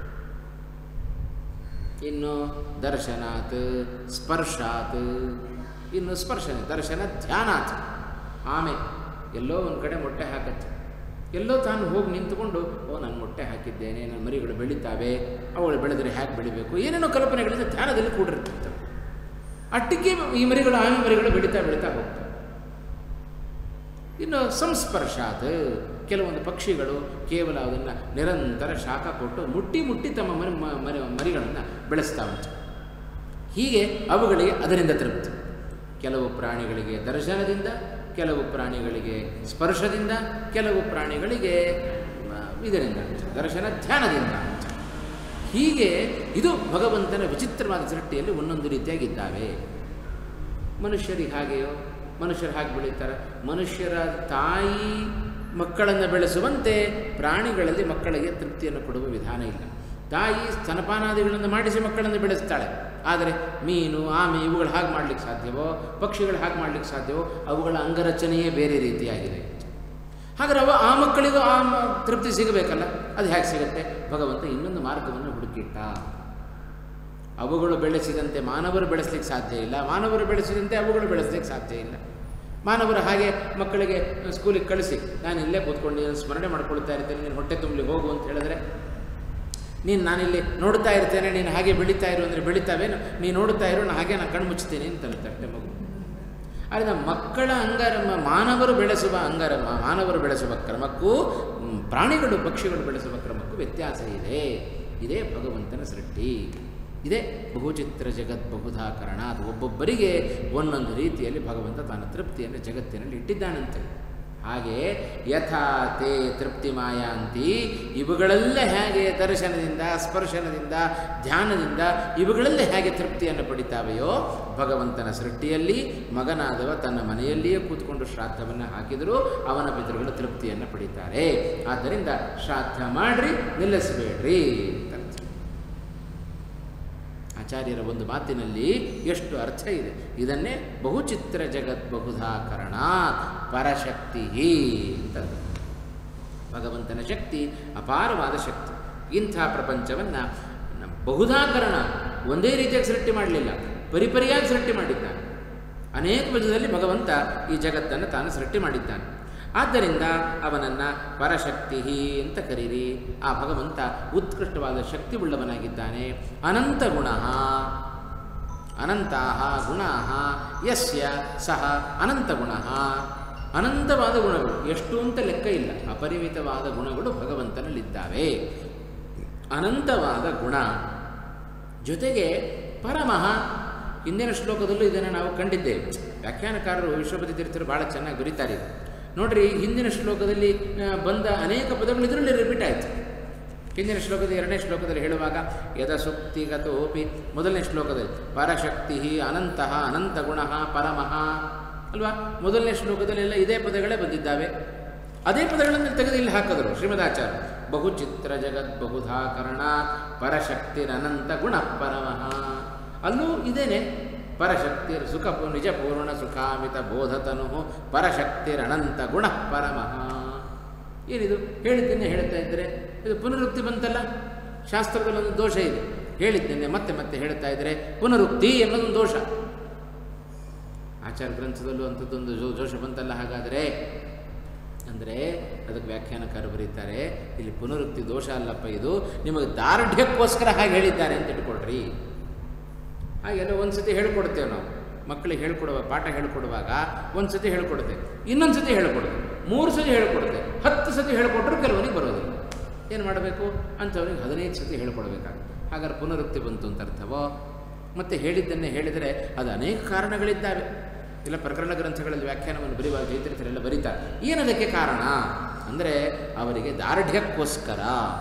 [SPEAKER 1] ಇನ್ನು ದರ್ಶನಾತ್ ಸ್ಪರ್ಶಾತ್, ಇನ್ನು ಸ್ಪರ್ಶನ ದರ್ಶನ ಧ್ಯಾನಾತ್. ಆಮೆ ಎಲ್ಲೋ ಒಂದು ಕಡೆ ಮೊಟ್ಟೆ ಹಾಕತ್ತೆ, ಎಲ್ಲೋ ತಾನು ಹೋಗಿ ನಿಂತುಕೊಂಡು ಓ ನಾನು ಮೊಟ್ಟೆ ಹಾಕಿದ್ದೇನೆ, ನನ್ನ ಮರಿಗಳು ಬೆಳೀತಾವೆ, ಅವುಗಳು ಬೆಳೆದರೆ ಹೇಗೆ ಬೆಳಿಬೇಕು, ಏನೇನೋ ಕಲ್ಪನೆಗಳಿಂದ ಧ್ಯಾನದಲ್ಲಿ ಕೂಡಿರ್ತವೆ. ಅಟ್ಟಿಗೆ ಈ ಮರಿಗಳು ಆಮೆ ಮರಿಗಳು ಬೆಳೀತಾ ಬೆಳೀತಾ ಹೋಗ್ತವೆ. ಇನ್ನು ಸಂಸ್ಪರ್ಶಾತ್, ಕೆಲವೊಂದು ಪಕ್ಷಿಗಳು ಕೇವಲ ಅದನ್ನು ನಿರಂತರ ಶಾಖ ಕೊಟ್ಟು ಮುಟ್ಟಿ ಮುಟ್ಟಿ ತಮ್ಮ ಮರಿ ಮರಿ ಮರಿಗಳನ್ನು ಬೆಳೆಸ್ತಾ ಉಂಟು. ಹೀಗೆ ಅವುಗಳಿಗೆ ಅದರಿಂದ ತೃಪ್ತಿ. ಕೆಲವು ಪ್ರಾಣಿಗಳಿಗೆ ದರ್ಶನದಿಂದ, ಕೆಲವು ಪ್ರಾಣಿಗಳಿಗೆ ಸ್ಪರ್ಶದಿಂದ, ಕೆಲವು ಪ್ರಾಣಿಗಳಿಗೆ ಇದರಿಂದ ದರ್ಶನ ಧ್ಯಾನದಿಂದ. ಹೀಗೆ ಇದು ಭಗವಂತನ ವಿಚಿತ್ರವಾದ ಸೃಷ್ಟಿಯಲ್ಲಿ ಒಂದೊಂದು ರೀತಿಯಾಗಿದ್ದಾವೆ. ಮನುಷ್ಯರಿಗೆ ಹಾಗೆಯೋ, ಮನುಷ್ಯರು ಹಾಗೆ ಬೆಳೀತಾರೆ. ಮನುಷ್ಯರ ತಾಯಿ ಮಕ್ಕಳನ್ನು ಬೆಳೆಸುವಂತೆ ಪ್ರಾಣಿಗಳಲ್ಲಿ ಮಕ್ಕಳಿಗೆ ತೃಪ್ತಿಯನ್ನು ಕೊಡುವ ವಿಧಾನ ಇಲ್ಲ. ತಾಯಿ ಸ್ತನಪಾನಾದಿಗಳನ್ನು ಮಾಡಿಸಿ ಮಕ್ಕಳನ್ನು ಬೆಳೆಸ್ತಾಳೆ. ಆದರೆ ಮೀನು, ಆಮೆ ಇವುಗಳು ಹಾಗೆ ಮಾಡಲಿಕ್ಕೆ ಸಾಧ್ಯವೋ, ಪಕ್ಷಿಗಳು ಹಾಗೆ ಮಾಡಲಿಕ್ಕೆ ಸಾಧ್ಯವೋ? ಅವುಗಳ ಅಂಗರಚನೆಯೇ ಬೇರೆ ರೀತಿಯಾಗಿದೆ. ಹಾಗಾದ್ರೆ ಅವ ಆ ಮಕ್ಕಳಿಗೂ ಆ ತೃಪ್ತಿ ಸಿಗಬೇಕಲ್ಲ, ಅದು ಹೇಗೆ ಸಿಗುತ್ತೆ? ಭಗವಂತ ಇನ್ನೊಂದು ಮಾರ್ಗವನ್ನು ಹುಡುಕಿಟ್ಟ. ಅವುಗಳು ಬೆಳೆಸಿದಂತೆ ಮಾನವರು ಬೆಳೆಸಲಿಕ್ಕೆ ಸಾಧ್ಯ ಇಲ್ಲ, ಮಾನವರು ಬೆಳೆಸಿದಂತೆ ಅವುಗಳು ಬೆಳೆಸಲಿಕ್ಕೆ ಸಾಧ್ಯ ಇಲ್ಲ. ಮಾನವರು ಹಾಗೆ ಮಕ್ಕಳಿಗೆ ಸ್ಕೂಲಿಗೆ ಕಳಿಸಿ ನಾನು ಇಲ್ಲೇ ಕೂತ್ಕೊಂಡು ನೀನು ಸ್ಮರಣೆ ಮಾಡ್ಕೊಳ್ತಾ ಇರ್ತೇನೆ, ನೀನು ಹೊಟ್ಟೆ ತುಂಬಲಿ ಹೋಗು ಅಂತ ಹೇಳಿದ್ರೆ, ನೀನು ನಾನಿಲ್ಲಿ ನೋಡ್ತಾ ಇರ್ತೇನೆ, ನೀನು ಹಾಗೆ ಬೆಳೀತಾ ಇರು ಅಂದರೆ ಬೆಳೀತಾವೇನು? ನೀನು ನೋಡ್ತಾ ಇರು, ನಾನು ಹಾಗೆ ನಾನು ಕಣ್ಣು ಮುಚ್ತೀನಿ ಅಂತಂತೆ ಅಷ್ಟೇ ಮಗು. ಆದರೆ ಮಕ್ಕಳ ಅಂಗರಮ ಮಾನವರು ಬೆಳೆಸುವ ಅಂಗರಮ ಮಾನವರು ಬೆಳೆಸುವ ಕ್ರಮಕ್ಕೂ ಪ್ರಾಣಿಗಳು ಪಕ್ಷಿಗಳು ಬೆಳೆಸುವ ಕ್ರಮಕ್ಕೂ ವ್ಯತ್ಯಾಸ ಇದೆ. ಇದೇ ಭಗವಂತನ ಸೃಷ್ಟಿ. ಇದೇ ಬಹುಚಿತ್ರ ಜಗತ್ ಬಹುಧಾಕರಣ. ಅದು ಒಬ್ಬೊಬ್ಬರಿಗೆ ಒಂದೊಂದು ರೀತಿಯಲ್ಲಿ ಭಗವಂತ ತನ್ನ ತೃಪ್ತಿಯನ್ನು ಜಗತ್ತಿನಲ್ಲಿ ಇಟ್ಟಿದ್ದಾನಂತೆ. ಹಾಗೆ ಯಥಾ ತೇ ತೃಪ್ತಿ ಮಾಯಾಂತಿ, ಇವುಗಳಲ್ಲೇ ಹೇಗೆ ದರ್ಶನದಿಂದ ಸ್ಪರ್ಶನದಿಂದ ಧ್ಯಾನದಿಂದ ಇವುಗಳಲ್ಲೇ ಹೇಗೆ ತೃಪ್ತಿಯನ್ನು ಪಡಿತಾವೆಯೋ, ಭಗವಂತನ ಸೃಷ್ಟಿಯಲ್ಲಿ ಮಗನಾದವ ತನ್ನ ಮನೆಯಲ್ಲಿಯೇ ಕೂತ್ಕೊಂಡು ಶ್ರಾದ್ದವನ್ನು ಹಾಕಿದರೂ ಅವನ ಪಿತೃಗಳು ತೃಪ್ತಿಯನ್ನು ಪಡಿತಾರೆ. ಆದ್ದರಿಂದ ಶ್ರಾದ್ದ ಮಾಡ್ರಿ, ನಿಲ್ಲಿಸಬೇಡ್ರಿ ಅಂತ. ಆಚಾರ್ಯರ ಒಂದು ಮಾತಿನಲ್ಲಿ ಎಷ್ಟು ಅರ್ಥ ಇದೆ. ಇದನ್ನೇ ಬಹುಚಿತ್ರ ಜಗತ್ ಬಹುಧಾಕರಣ ಪರಶಕ್ತಿ ಅಂತ. ಭಗವಂತನ ಶಕ್ತಿ ಅಪಾರವಾದ ಶಕ್ತಿ. ಇಂಥ ಪ್ರಪಂಚವನ್ನು ಬಹುಧಾಕರಣ, ಒಂದೇ ರೀತಿಯಾಗಿ ಸೃಷ್ಟಿ ಮಾಡಲಿಲ್ಲ, ಪರಿಪರಿಯಾಗಿ ಸೃಷ್ಟಿ ಮಾಡಿದ್ದಾನೆ. ಅನೇಕ ವಿಧದಲ್ಲಿ ಭಗವಂತ ಈ ಜಗತ್ತನ್ನು ತಾನು ಸೃಷ್ಟಿ ಮಾಡಿದ್ದಾನೆ. ಆದ್ದರಿಂದ ಅವನನ್ನು ಪರಶಕ್ತಿ ಅಂತ ಕರೀರಿ. ಆ ಭಗವಂತ ಉತ್ಕೃಷ್ಟವಾದ ಶಕ್ತಿ ಉಳ್ಳವನಾಗಿದ್ದಾನೆ. ಅನಂತ ಗುಣ, ಅನಂತಾ ಗುಣಾ ಯಸ್ಯ ಸಹ ಅನಂತ ಗುಣ. ಅನಂತವಾದ ಗುಣಗಳು, ಎಷ್ಟು ಅಂತ ಲೆಕ್ಕ ಇಲ್ಲ, ಅಪರಿಮಿತವಾದ ಗುಣಗಳು ಭಗವಂತನಲ್ಲಿದ್ದಾವೆ. ಅನಂತವಾದ ಗುಣ ಜೊತೆಗೆ ಪರಮಃ. ಹಿಂದಿನ ಶ್ಲೋಕದಲ್ಲೂ ಇದನ್ನು ನಾವು ಕಂಡಿದ್ದೇವೆ. ವ್ಯಾಖ್ಯಾನಕಾರರು ವಿಶ್ವಪತಿ ತೀರ್ಥರು ಭಾಳ ಚೆನ್ನಾಗಿ ಬರೀತಾರೆ. ನೋಡ್ರಿ, ಹಿಂದಿನ ಶ್ಲೋಕದಲ್ಲಿ ಬಂದ ಅನೇಕ ಪದಗಳು ಇದರಲ್ಲಿ ರಿಪೀಟ್ ಆಯಿತು. ಹಿಂದಿನ ಶ್ಲೋಕದ ಎರಡನೇ ಶ್ಲೋಕದಲ್ಲಿ ಹೇಳುವಾಗ ಯದ ಸುಕ್ತಿಗತೋಪಿ, ಮೊದಲನೇ ಶ್ಲೋಕದಲ್ಲಿ ಪರಶಕ್ತಿ ಅನಂತಃ ಅನಂತ ಗುಣ ಪರಮಃ ಅಲ್ವಾ? ಮೊದಲನೇ ಶ್ಲೋಕದಲ್ಲೆಲ್ಲ ಇದೇ ಪದಗಳೇ ಬಂದಿದ್ದಾವೆ. ಅದೇ ಪದಗಳನ್ನು ತೆಗೆದು ಇಲ್ಲಿ ಹಾಕಿದರು ಶ್ರೀಮದಾಚಾರ್ಯ. ಬಹುಚಿತ್ರ ಜಗತ್ ಬಹುಧಾಕರಣ ಪರಶಕ್ತಿರನಂತ ಗುಣ ಪರಮಃ. ಅಲ್ಲೂ ಇದೇನೆ ಪರಶಕ್ತಿರ್ ಸುಖ ನಿಜ ಪೂರ್ಣ ಸುಖಾಮಿತ ಬೋಧತನು ಪರಶಕ್ತಿರನಂತ ಗುಣ ಪರಮಃ. ಏನಿದು ಹೇಳಿದ್ದನ್ನೇ ಹೇಳ್ತಾ ಇದ್ದರೆ ಇದು ಪುನರುಕ್ತಿ ಬಂತಲ್ಲ. ಶಾಸ್ತ್ರದಲ್ಲೊಂದು ದೋಷ ಇದೆ. ಹೇಳಿದ್ದನ್ನೇ ಮತ್ತೆ ಮತ್ತೆ ಹೇಳ್ತಾ ಇದ್ದರೆ ಪುನರುಕ್ತಿ ಅನ್ನೋದೊಂದು ದೋಷ. ಆಚಾರ ಗ್ರಂಥದಲ್ಲೂ ಅಂಥದ್ದೊಂದು ದೋಷ ಬಂತಲ್ಲ. ಹಾಗಾದರೆ ಅಂದರೆ ಅದಕ್ಕೆ ವ್ಯಾಖ್ಯಾನಕಾರ ಬರೀತಾರೆ, ಇಲ್ಲಿ ಪುನರುಕ್ತಿ ದೋಷ ಅಲ್ಲಪ್ಪ, ಇದು ನಿಮಗೆ ದಾರ್ಢ್ಯಕ್ಕೋಸ್ಕರ ಹಾಗೆ ಹೇಳಿದ್ದಾರೆ ಅಂತ ಇಟ್ಕೊಳ್ರಿ. ಹಾಗೆಲ್ಲ ಒಂದು ಸತಿ ಹೇಳ್ಕೊಡ್ತೇವೆ ನಾವು ಮಕ್ಕಳಿಗೆ ಹೇಳ್ಕೊಡುವ ಪಾಠ ಹೇಳ್ಕೊಡುವಾಗ ಒಂದು ಸತಿ ಹೇಳ್ಕೊಡ್ತೇವೆ, ಇನ್ನೊಂದು ಸತಿ ಹೇಳ್ಕೊಡ್ತೇವೆ, ಮೂರು ಸತಿ ಹೇಳ್ಕೊಡ್ತೇವೆ, ಹತ್ತು ಸತಿ ಹೇಳ್ಕೊಟ್ರು ಕೆಲವರಿಗೆ ಬರೋದಿಲ್ಲ. ಏನು ಮಾಡಬೇಕು ಅಂಥವ್ರಿಗೆ ಹದಿನೈದು ಸತಿ ಹೇಳ್ಕೊಡ್ಬೇಕಾಗುತ್ತೆ. ಹಾಗಾದ್ರೆ ಪುನರುಕ್ತಿ ಬಂತು ಅಂತ ಅರ್ಥವೋ? ಮತ್ತು ಹೇಳಿದ್ದನ್ನೇ ಹೇಳಿದರೆ ಅದು ಅನೇಕ ಕಾರಣಗಳಿದ್ದಾವೆ. ಇಲ್ಲ ಪ್ರಕರಣ ಗ್ರಂಥಗಳಲ್ಲಿ ವ್ಯಾಖ್ಯಾನವನ್ನು ಬರೆಯುವಾಗ ಜೈತ್ರಿತರೆಲ್ಲ ಬರೀತಾರೆ. ಏನದಕ್ಕೆ ಕಾರಣ ಅಂದರೆ ಅವರಿಗೆ ದಾರ್ಢ್ಯಕ್ಕೋಸ್ಕರ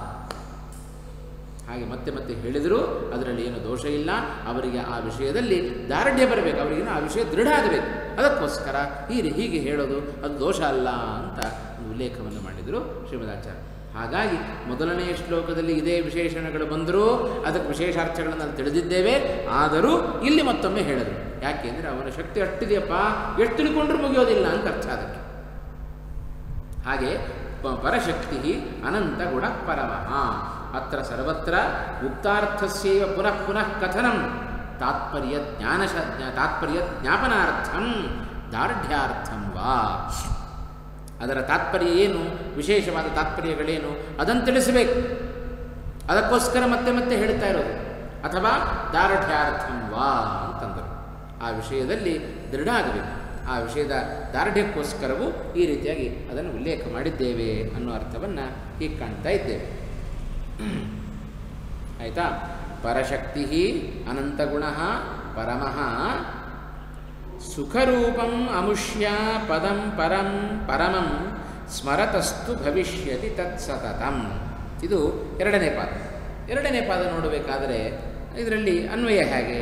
[SPEAKER 1] ಹಾಗೆ ಮತ್ತೆ ಮತ್ತೆ ಹೇಳಿದರೂ ಅದರಲ್ಲಿ ಏನು ದೋಷ ಇಲ್ಲ. ಅವರಿಗೆ ಆ ವಿಷಯದಲ್ಲಿ ದಾರ್ಢ್ಯ ಬರಬೇಕು, ಅವರಿಗಿನ ಆ ವಿಷಯ ದೃಢ ಆಗಬೇಕು. ಅದಕ್ಕೋಸ್ಕರ ಈ ಹೀಗೆ ಹೇಳೋದು ಅದು ದೋಷ ಅಲ್ಲ ಅಂತ ಒಂದು ಉಲ್ಲೇಖವನ್ನು ಮಾಡಿದರು ಶ್ರೀಮದಾಚಾರ್ಯ. ಹಾಗಾಗಿ ಮೊದಲನೆಯ ಶ್ಲೋಕದಲ್ಲಿ ಇದೇ ವಿಶೇಷಣಗಳು ಬಂದರೂ ಅದಕ್ಕೆ ವಿಶೇಷಾರ್ಥಗಳನ್ನು ನಾವು ತಿಳಿದಿದ್ದೇವೆ. ಆದರೂ ಇಲ್ಲಿ ಮತ್ತೊಮ್ಮೆ ಹೇಳಿದರು. ಯಾಕೆಂದರೆ ಅವನ ಶಕ್ತಿ ಅಷ್ಟಿದೆಯಪ್ಪ, ಎಷ್ಟು ತಿಳ್ಕೊಂಡ್ರೂ ಮುಗಿಯೋದಿಲ್ಲ ಅಂತ ಅರ್ಥ ಅದಕ್ಕೆ. ಹಾಗೆ ಪರಶಕ್ತಿ ಅನಂತ ಗುಣ ಪರಮಃ. ಅತ್ರ ಸರ್ವತ್ರ ಉಕ್ತಾರ್ಥಸ್ಯೈವ ಪುನಃ ಪುನಃ ಕಥನಂ ತಾತ್ಪರ್ಯ ಜ್ಞಾನಶ ತಾತ್ಪರ್ಯ ಜ್ಞಾಪನಾರ್ಥಂ ದಾರ್ಢ್ಯಾರ್ಥಂ ವಾ. ಅದರ ತಾತ್ಪರ್ಯ ಏನು, ವಿಶೇಷವಾದ ತಾತ್ಪರ್ಯಗಳೇನು ಅದನ್ನು ತಿಳಿಸಬೇಕು. ಅದಕ್ಕೋಸ್ಕರ ಮತ್ತೆ ಮತ್ತೆ ಹೇಳ್ತಾ ಇರೋದು. ಅಥವಾ ದಾರ್ಢ್ಯಾರ್ಥಂ ವಾ ಅಂತಂದರು. ಆ ವಿಷಯದಲ್ಲಿ ದೃಢ ಆಗಬೇಕು. ಆ ವಿಷಯದ ದಾರ್ಢ್ಯಕ್ಕೋಸ್ಕರವೂ ಈ ರೀತಿಯಾಗಿ ಅದನ್ನು ಉಲ್ಲೇಖ ಮಾಡಿದ್ದೇವೆ ಅನ್ನೋ ಅರ್ಥವನ್ನು ಹೀಗೆ ಕಾಣ್ತಾ ಇದ್ದೇವೆ. ಆಯಿತಾ. ಪರಶಕ್ತಿ ಅನಂತಗುಣ ಪರಮಃ ಸುಖರೂಪಂ ಅಮುಷ್ಯ ಪದಂ ಪರಂ ಪರಮಂ ಸ್ಮರತಸ್ತು ಭವಿಷ್ಯತಿ ತತ್ಸತತಂ. ಇದು ಎರಡನೇ ಪಾದ. ಎರಡನೇ ಪಾದ ನೋಡಬೇಕಾದರೆ ಇದರಲ್ಲಿ ಅನ್ವಯ ಹೇಗೆ?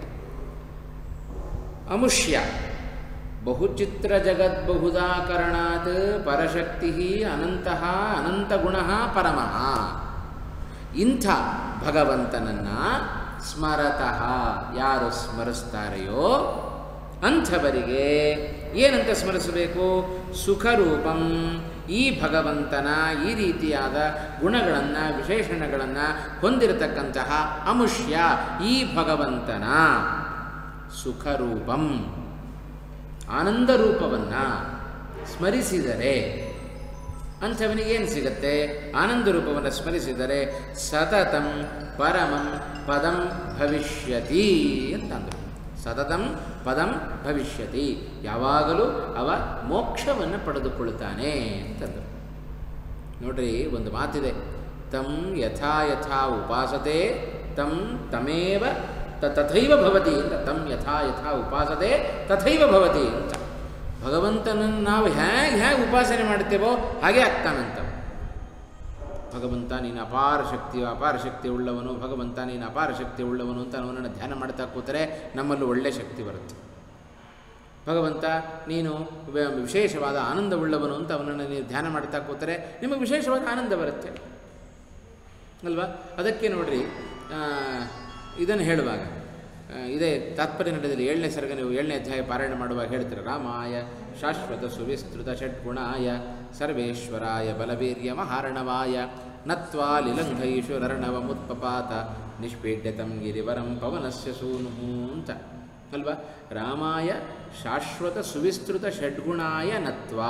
[SPEAKER 1] ಅಮುಷ್ಯ ಬಹುಚಿತ್ರ ಜಗದ್ಬಹುದಾಕರಣಾತ್ ಪರಶಕ್ತಿ ಅನಂತಃ ಅನಂತಗುಣ ಪರಮಃ. ಇಂಥ ಭಗವಂತನನ್ನು ಸ್ಮರತಃ ಯಾರು ಸ್ಮರಿಸ್ತಾರೆಯೋ ಅಂಥವರಿಗೆ ಏನಂತ ಸ್ಮರಿಸಬೇಕು? ಸುಖರೂಪಂ, ಈ ಭಗವಂತನ ಈ ರೀತಿಯಾದ ಗುಣಗಳನ್ನು ವಿಶೇಷಣಗಳನ್ನು ಹೊಂದಿರತಕ್ಕಂತಹ ಅಮುಷ್ಯ ಈ ಭಗವಂತನ ಸುಖರೂಪಂ ಆನಂದ ರೂಪವನ್ನು ಸ್ಮರಿಸಿದರೆ ಅಂಥವನಿಗೇನು ಸಿಗತ್ತೆ? ಆನಂದ ರೂಪವನ್ನು ಸ್ಮರಿಸಿದರೆ ಸತತಂ ಪರಮಂ ಪದಂ ಭವಿಷ್ಯತಿ ಅಂತಂದರು. ಸತತಂ ಪದಂ ಭವಿಷ್ಯತಿ, ಯಾವಾಗಲೂ ಅವ ಮೋಕ್ಷವನ್ನು ಪಡೆದುಕೊಳ್ತಾನೆ ಅಂತಂದರು. ನೋಡ್ರಿ, ಒಂದು ಮಾತಿದೆ, ತಂ ಯಥಾ ಯಥಾ ಉಪಾಸತೆ ತಂ ತಮೇವ ತಥೈವ ಭವತಿ ಅಂತ. ತಂ ಯಥಾ ಯಥಾ ಉಪಾಸತೆ ತಥೈವ ಭವತಿ ಅಂತ. ಭಗವಂತನನ್ನು ನಾವು ಹೇಗೆ ಹೇಗೆ ಉಪಾಸನೆ ಮಾಡ್ತೇವೋ ಹಾಗೆ ಆಗ್ತಾನಂತ. ಭಗವಂತ ನೀನು ಅಪಾರ ಶಕ್ತಿ ಅಪಾರ ಶಕ್ತಿ ಉಳ್ಳವನು, ಭಗವಂತ ನೀನು ಅಪಾರ ಶಕ್ತಿ ಉಳ್ಳವನು ಅಂತ ಅವನನ್ನು ಧ್ಯಾನ ಮಾಡ್ತಾ ಕೂತರೆ ನಮ್ಮಲ್ಲಿ ಒಳ್ಳೆ ಶಕ್ತಿ ಬರುತ್ತೆ. ಭಗವಂತ ನೀನು ವಿಶೇಷವಾದ ಆನಂದವುಳ್ಳವನು ಅಂತ ಅವನನ್ನು ನೀವು ಧ್ಯಾನ ಮಾಡ್ತಾ ಕೂತರೆ ನಿಮಗೆ ವಿಶೇಷವಾದ ಆನಂದ ಬರುತ್ತೆ ಅಲ್ವಾ? ಅದಕ್ಕೆ ನೋಡ್ರಿ, ಇದನ್ನು ಹೇಳುವಾಗ ಇದೇ ತಾತ್ಪರ್ಯ ನಡೆದಲ್ಲಿ ಏಳನೇ ಸರ್ಗ ನೀವು ಏಳನೇ ಅಧ್ಯಾಯ ಪಾರಾಯಣ ಮಾಡುವಾಗ ಹೇಳ್ತಾರೆ, ರಾಮಾಯ ಶಾಶ್ವತ ಸುವಿಸ್ತೃತ ಷಡ್ಗುಣಾಯ ಸರ್ವೇಶ್ವರಾಯ ಬಲವೀರ್ಯ ಮಹಾರಣವಾಯ ನತ್ವಾ ಲಿಲಂಘೈಷು ನರ್ಣವಮುತ್ಪಪಾತ ನಿಷ್ಪೀಡ್ಯತಂ ಗಿರಿವರಂ ಪವನಸ್ಯ ಸೂನು ಅಂತ ಅಲ್ವಾ? ರಾಮಾಯ ಶಾಶ್ವತ ಸುವಿಸ್ತೃತ ಷಡ್ಗುಣಾಯ ನತ್ವಾ,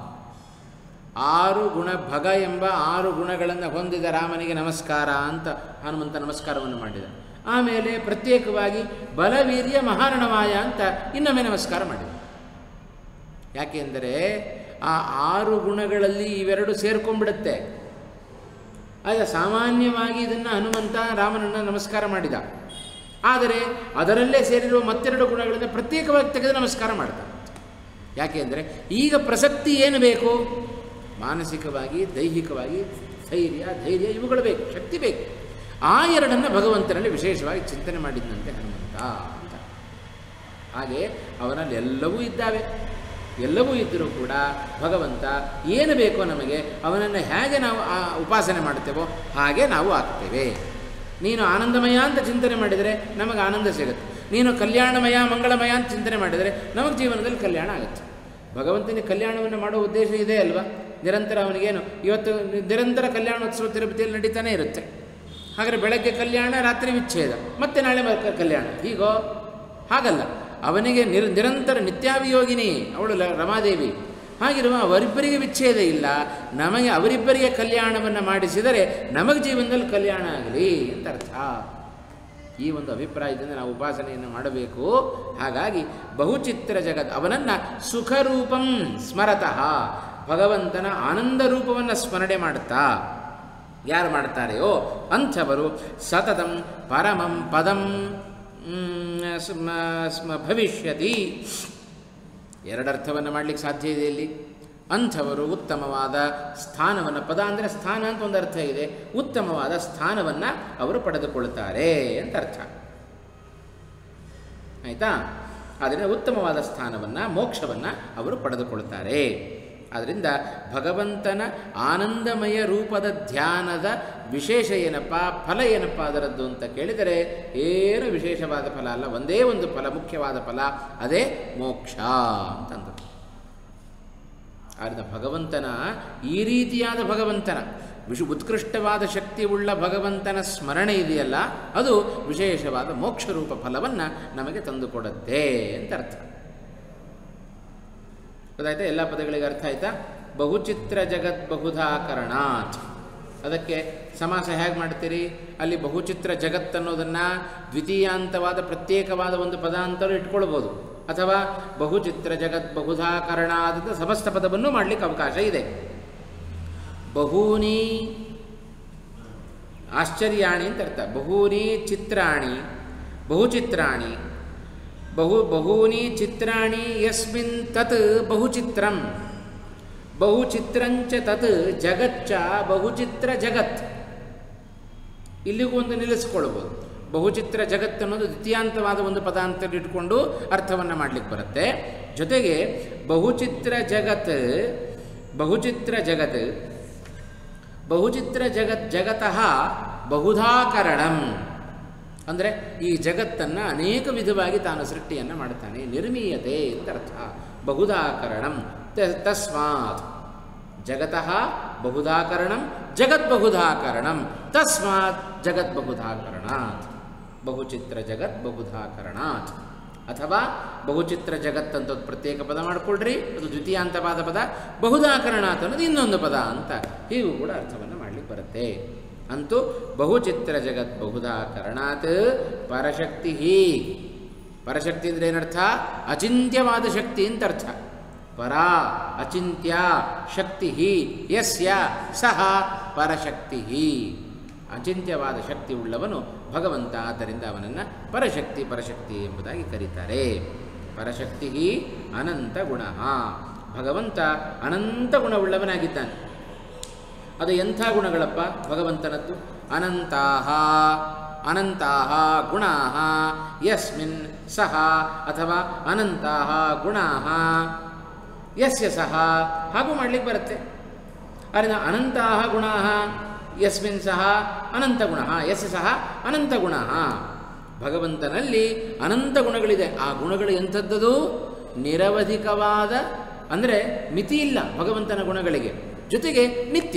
[SPEAKER 1] ಆರು ಗುಣ ಭಗ ಎಂಬ ಆರು ಗುಣಗಳನ್ನು ಹೊಂದಿದ ರಾಮನಿಗೆ ನಮಸ್ಕಾರ ಅಂತ ಹನುಮಂತ ನಮಸ್ಕಾರವನ್ನು ಮಾಡಿದ. ಆಮೇಲೆ ಪ್ರತ್ಯೇಕವಾಗಿ ಬಲವೀರ್ಯ ಮಹಾರಣವಾಯ ಅಂತ ಇನ್ನೊಮ್ಮೆ ನಮಸ್ಕಾರ ಮಾಡಿದ. ಯಾಕೆಂದರೆ ಆ ಆರು ಗುಣಗಳಲ್ಲಿ ಇವೆರಡು ಸೇರ್ಕೊಂಡ್ಬಿಡುತ್ತೆ. ಆಗ ಸಾಮಾನ್ಯವಾಗಿ ಇದನ್ನು ಹನುಮಂತ ರಾಮನನ್ನು ನಮಸ್ಕಾರ ಮಾಡಿದ. ಆದರೆ ಅದರಲ್ಲೇ ಸೇರಿರುವ ಮತ್ತೆರಡು ಗುಣಗಳನ್ನು ಪ್ರತ್ಯೇಕವಾಗಿ ತೆಗೆದು ನಮಸ್ಕಾರ ಮಾಡ್ತಾರೆ. ಯಾಕೆಂದರೆ ಈಗ ಪ್ರಸಕ್ತಿ ಏನು ಬೇಕು? ಮಾನಸಿಕವಾಗಿ ದೈಹಿಕವಾಗಿ ಸ್ಥೈರ್ಯ ಧೈರ್ಯ ಇವುಗಳು ಬೇಕು, ಶಕ್ತಿ ಬೇಕು. ಆ ಎರಡನ್ನು ಭಗವಂತನಲ್ಲಿ ವಿಶೇಷವಾಗಿ ಚಿಂತನೆ ಮಾಡಿದ್ದಂತೆ ಹನುಮಂತ ಅಂತ. ಹಾಗೆ ಅವನಲ್ಲಿ ಎಲ್ಲವೂ ಇದ್ದಾವೆ. ಎಲ್ಲವೂ ಇದ್ದರೂ ಕೂಡ ಭಗವಂತ ಏನು ಬೇಕೋ ನಮಗೆ ಅವನನ್ನು ಹೇಗೆ ನಾವು ಆ ಉಪಾಸನೆ ಮಾಡ್ತೇವೋ ಹಾಗೆ ನಾವು ಆಗ್ತೇವೆ. ನೀನು ಆನಂದಮಯ ಅಂತ ಚಿಂತನೆ ಮಾಡಿದರೆ ನಮಗೆ ಆನಂದ ಸಿಗುತ್ತೆ. ನೀನು ಕಲ್ಯಾಣಮಯ ಮಂಗಳಮಯ ಅಂತ ಚಿಂತನೆ ಮಾಡಿದರೆ ನಮಗೆ ಜೀವನದಲ್ಲಿ ಕಲ್ಯಾಣ ಆಗುತ್ತೆ. ಭಗವಂತನಿಗೆ ಕಲ್ಯಾಣವನ್ನು ಮಾಡೋ ಉದ್ದೇಶ ಇದೆ ಅಲ್ವಾ? ನಿರಂತರ ಅವನಿಗೇನು ಇವತ್ತು ನಿರಂತರ ಕಲ್ಯಾಣೋತ್ಸವ ತಿರುಪತಿಯಲ್ಲಿ ನಡೀತಾನೆ ಇರುತ್ತೆ. ಹಾಗಾದರೆ ಬೆಳಗ್ಗೆ ಕಲ್ಯಾಣ, ರಾತ್ರಿ ವಿಚ್ಛೇದ, ಮತ್ತೆ ನಾಳೆ ಕಲ್ಯಾಣ, ಹೀಗೋ? ಹಾಗಲ್ಲ. ಅವನಿಗೆ ನಿರ ನಿರಂತರ ನಿತ್ಯಾಭಿಯೋಗಿನಿ ಅವಳು ರಮಾದೇವಿ. ಹಾಗಿರುವ ಅವರಿಬ್ಬರಿಗೆ ವಿಚ್ಛೇದ ಇಲ್ಲ. ನಮಗೆ ಅವರಿಬ್ಬರಿಗೆ ಕಲ್ಯಾಣವನ್ನು ಮಾಡಿಸಿದರೆ ನಮಗೆ ಜೀವನದಲ್ಲಿ ಕಲ್ಯಾಣ ಆಗಲಿ ಅಂತ ಅರ್ಥ. ಈ ಒಂದು ಅಭಿಪ್ರಾಯದಿಂದ ನಾವು ಉಪಾಸನೆಯನ್ನು ಮಾಡಬೇಕು. ಹಾಗಾಗಿ ಬಹುಚಿತ್ರ ಜಗತ್ ಅವನನ್ನು ಸುಖರೂಪಂ ಸ್ಮರತಃ, ಭಗವಂತನ ಆನಂದ ರೂಪವನ್ನು ಸ್ಮರಣೆ ಮಾಡುತ್ತಾ ಯಾರು ಮಾಡ್ತಾರೆಯೋ ಅಂಥವರು ಸತತಂ ಪರಮಂ ಪದಂ ಸ್ಮ ಸ್ಮ ಭವಿಷ್ಯತಿ. ಎರಡರ್ಥವನ್ನು ಮಾಡಲಿಕ್ಕೆ ಸಾಧ್ಯ ಇದೆ ಇಲ್ಲಿ. ಅಂಥವರು ಉತ್ತಮವಾದ ಸ್ಥಾನವನ್ನು, ಪದ ಅಂದರೆ ಸ್ಥಾನ ಅಂತ ಒಂದು ಅರ್ಥ ಇದೆ, ಉತ್ತಮವಾದ ಸ್ಥಾನವನ್ನು ಅವರು ಪಡೆದುಕೊಳ್ತಾರೆ ಅಂತ ಅರ್ಥ ಆಯಿತಾ. ಆದ್ದರಿಂದ ಉತ್ತಮವಾದ ಸ್ಥಾನವನ್ನು, ಮೋಕ್ಷವನ್ನು ಅವರು ಪಡೆದುಕೊಳ್ತಾರೆ. ಆದ್ದರಿಂದ ಭಗವಂತನ ಆನಂದಮಯ ರೂಪದ ಧ್ಯಾನದ ವಿಶೇಷ ಏನಪ್ಪ, ಫಲ ಏನಪ್ಪ ಅದರದ್ದು ಅಂತ ಕೇಳಿದರೆ ಏನು ವಿಶೇಷವಾದ ಫಲ ಅಲ್ಲ, ಒಂದೇ ಒಂದು ಫಲ, ಮುಖ್ಯವಾದ ಫಲ, ಅದೇ ಮೋಕ್ಷ ಅಂತಂದು. ಆದ್ದರಿಂದ ಭಗವಂತನ ಈ ರೀತಿಯಾದ ಭಗವಂತನ ವಿಶು ಉತ್ಕೃಷ್ಟವಾದ ಶಕ್ತಿ ಉಳ್ಳ ಭಗವಂತನ ಸ್ಮರಣೆ ಇದೆಯಲ್ಲ, ಅದು ವಿಶೇಷವಾದ ಮೋಕ್ಷರೂಪ ಫಲವನ್ನು ನಮಗೆ ತಂದುಕೊಡುತ್ತೆ ಅಂತ ಅರ್ಥ. ಗೊತ್ತಾಯ್ತಾ? ಎಲ್ಲ ಪದಗಳಿಗೆ ಅರ್ಥ ಆಯ್ತಾ? ಬಹುಚಿತ್ರ ಜಗತ್ ಬಹುಧಾಕರಣಾತ್. ಅದಕ್ಕೆ ಸಮಾಸ ಹೇಗೆ ಮಾಡ್ತೀರಿ? ಅಲ್ಲಿ ಬಹುಚಿತ್ರ ಜಗತ್ ಅನ್ನೋದನ್ನು ದ್ವಿತೀಯಾಂತವಾದ ಪ್ರತ್ಯೇಕವಾದ ಒಂದು ಪದ ಅಂತಲೂ ಇಟ್ಕೊಳ್ಬೋದು, ಅಥವಾ ಬಹುಚಿತ್ರ ಜಗತ್ ಬಹುಧಾಕರಣಾದ ಸಮಸ್ತ ಪದವನ್ನು ಮಾಡಲಿಕ್ಕೆ ಅವಕಾಶ ಇದೆ. ಬಹೂನಿ ಆಶ್ಚರ್ಯಾಣಿ ಅಂತ ಅರ್ಥ. ಬಹೂನಿ ಚಿತ್ರಾಣಿ, ಬಹುಚಿತ್ರಾಣಿ, ಬಹು ಬಹೂನಿ ಚಿತ್ರಾಣಿ ಯಸ್ಮಿನ್ ತತ್ ಬಹುಚಿತ್ರಂ, ಬಹುಚಿತ್ರಂಚ ತತ್ ಜಗಚ್ಚ ಬಹುಚಿತ್ರ ಜಗತ್. ಇಲ್ಲಿಗೂ ಒಂದು ನಿಲ್ಲಿಸ್ಕೊಳ್ಬೋದು. ಬಹುಚಿತ್ರ ಜಗತ್ ಅನ್ನೋದು ದ್ವಿತೀಯಾಂತವಾದ ಒಂದು ಪದ ಅಂತ ಇಟ್ಕೊಂಡು ಅರ್ಥವನ್ನು ಮಾಡಲಿಕ್ಕೆ ಬರುತ್ತೆ. ಜೊತೆಗೆ ಬಹುಚಿತ್ರ ಜಗತ್, ಬಹುಚಿತ್ರ ಜಗತ್, ಬಹುಚಿತ್ರ ಜಗತ್ ಜಗತಃ ಬಹುಧಾಕರಣಂ ಅಂದರೆ ಈ ಜಗತ್ತನ್ನು ಅನೇಕ ವಿಧವಾಗಿ ತಾನು ಸೃಷ್ಟಿಯನ್ನು ಮಾಡ್ತಾನೆ. ನಿರ್ಮೀಯತೆ ಅಂತ ಅರ್ಥ. ಬಹುಧಾಕರಣಂ ತಸ್ಮಾತ್ ಜಗತಃ ಬಹುಧಾಕರಣಂ ಜಗದ್ಬಹುಧಾಕರಣಂ ತಸ್ಮಾತ್ ಜಗದ್ಬಹುಧಾಕರಣಾತ್. ಬಹುಚಿತ್ರ ಜಗತ್ ಬಹುಧಾಕರಣಾತ್. ಅಥವಾ ಬಹುಚಿತ್ರ ಜಗತ್ ಅಂತ ಪ್ರತ್ಯೇಕ ಪದ ಮಾಡಿಕೊಳ್ಳ್ರಿ, ಅದು ದ್ವಿತೀಯಾಂತವಾದ ಪದ. ಬಹುಧಾಕರಣಾತ್ ಅನ್ನೋದು ಇನ್ನೊಂದು ಪದ ಅಂತ ಹೀಗೂ ಕೂಡ ಅರ್ಥವನ್ನು ಮಾಡಲಿಕ್ಕೆ ಬರುತ್ತೆ. ಅಂತೂ ಬಹುಚಿತ್ರ ಜಗತ್ ಬಹುಧಾಕರಣಾತ್ ಪರಶಕ್ತಿ. ಪರಶಕ್ತಿ ಅಂದರೆ ಏನರ್ಥ? ಅಚಿಂತ್ಯವಾದ ಶಕ್ತಿ ಅಂತ ಅರ್ಥ. ಪರ ಅಚಿಂತ್ಯ ಶಕ್ತಿ ಯಸ್ಯ ಸಹ ಪರಶಕ್ತಿ. ಅಚಿಂತ್ಯವಾದ ಶಕ್ತಿ ಉಳ್ಳವನು ಭಗವಂತ, ಆದ್ದರಿಂದ ಅವನನ್ನು ಪರಶಕ್ತಿ ಪರಶಕ್ತಿ ಎಂಬುದಾಗಿ ಕರೀತಾರೆ. ಪರಶಕ್ತಿ ಅನಂತ ಗುಣ. ಭಗವಂತ ಅನಂತ ಗುಣವುಳ್ಳವನಾಗಿದ್ದಾನೆ. ಅದು ಎಂಥ ಗುಣಗಳಪ್ಪ ಭಗವಂತನದ್ದು? ಅನಂತಾಹ ಅನಂತಾಹ ಗುಣಾಃ ಯಸ್ಮಿನ್ ಸಹ, ಅಥವಾ ಅನಂತಾಹ ಗುಣಾಃ ಯಸ್ಯ ಸಹ, ಹಾಗೂ ಮಾಡಲಿಕ್ಕೆ ಬರುತ್ತೆ. ಆದ್ದರಿಂದ ಅನಂತಾಹ ಗುಣಾಃ ಯಸ್ಮಿನ್ ಸಹ ಅನಂತ ಗುಣ, ಯಸ್ಯ ಸಹ ಅನಂತ ಗುಣ. ಭಗವಂತನಲ್ಲಿ ಅನಂತ ಗುಣಗಳಿದೆ. ಆ ಗುಣಗಳು ಎಂಥದ್ದದು? ನಿರವಧಿಕವಾದ, ಅಂದರೆ ಮಿತಿ ಇಲ್ಲ ಭಗವಂತನ ಗುಣಗಳಿಗೆ. ಜೊತೆಗೆ ನಿತ್ಯ,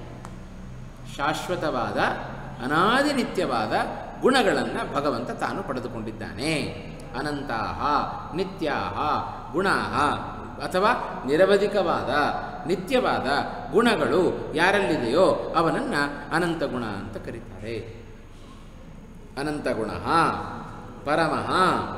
[SPEAKER 1] ಶಾಶ್ವತವಾದ ಅನಾದಿ ನಿತ್ಯವಾದ ಗುಣಗಳನ್ನು ಭಗವಂತ ತಾನು ಪಡೆದುಕೊಂಡಿದ್ದಾನೆ. ಅನಂತಾಹ ನಿತ್ಯಾಹ ಗುಣಾಹ, ಅಥವಾ ನಿರವಧಿಕವಾದ ನಿತ್ಯವಾದ ಗುಣಗಳು ಯಾರಲ್ಲಿದೆಯೋ ಅವನನ್ನು ಅನಂತ ಗುಣ ಅಂತ ಕರೀತಾರೆ. ಅನಂತ ಗುಣ ಪರಮಃ,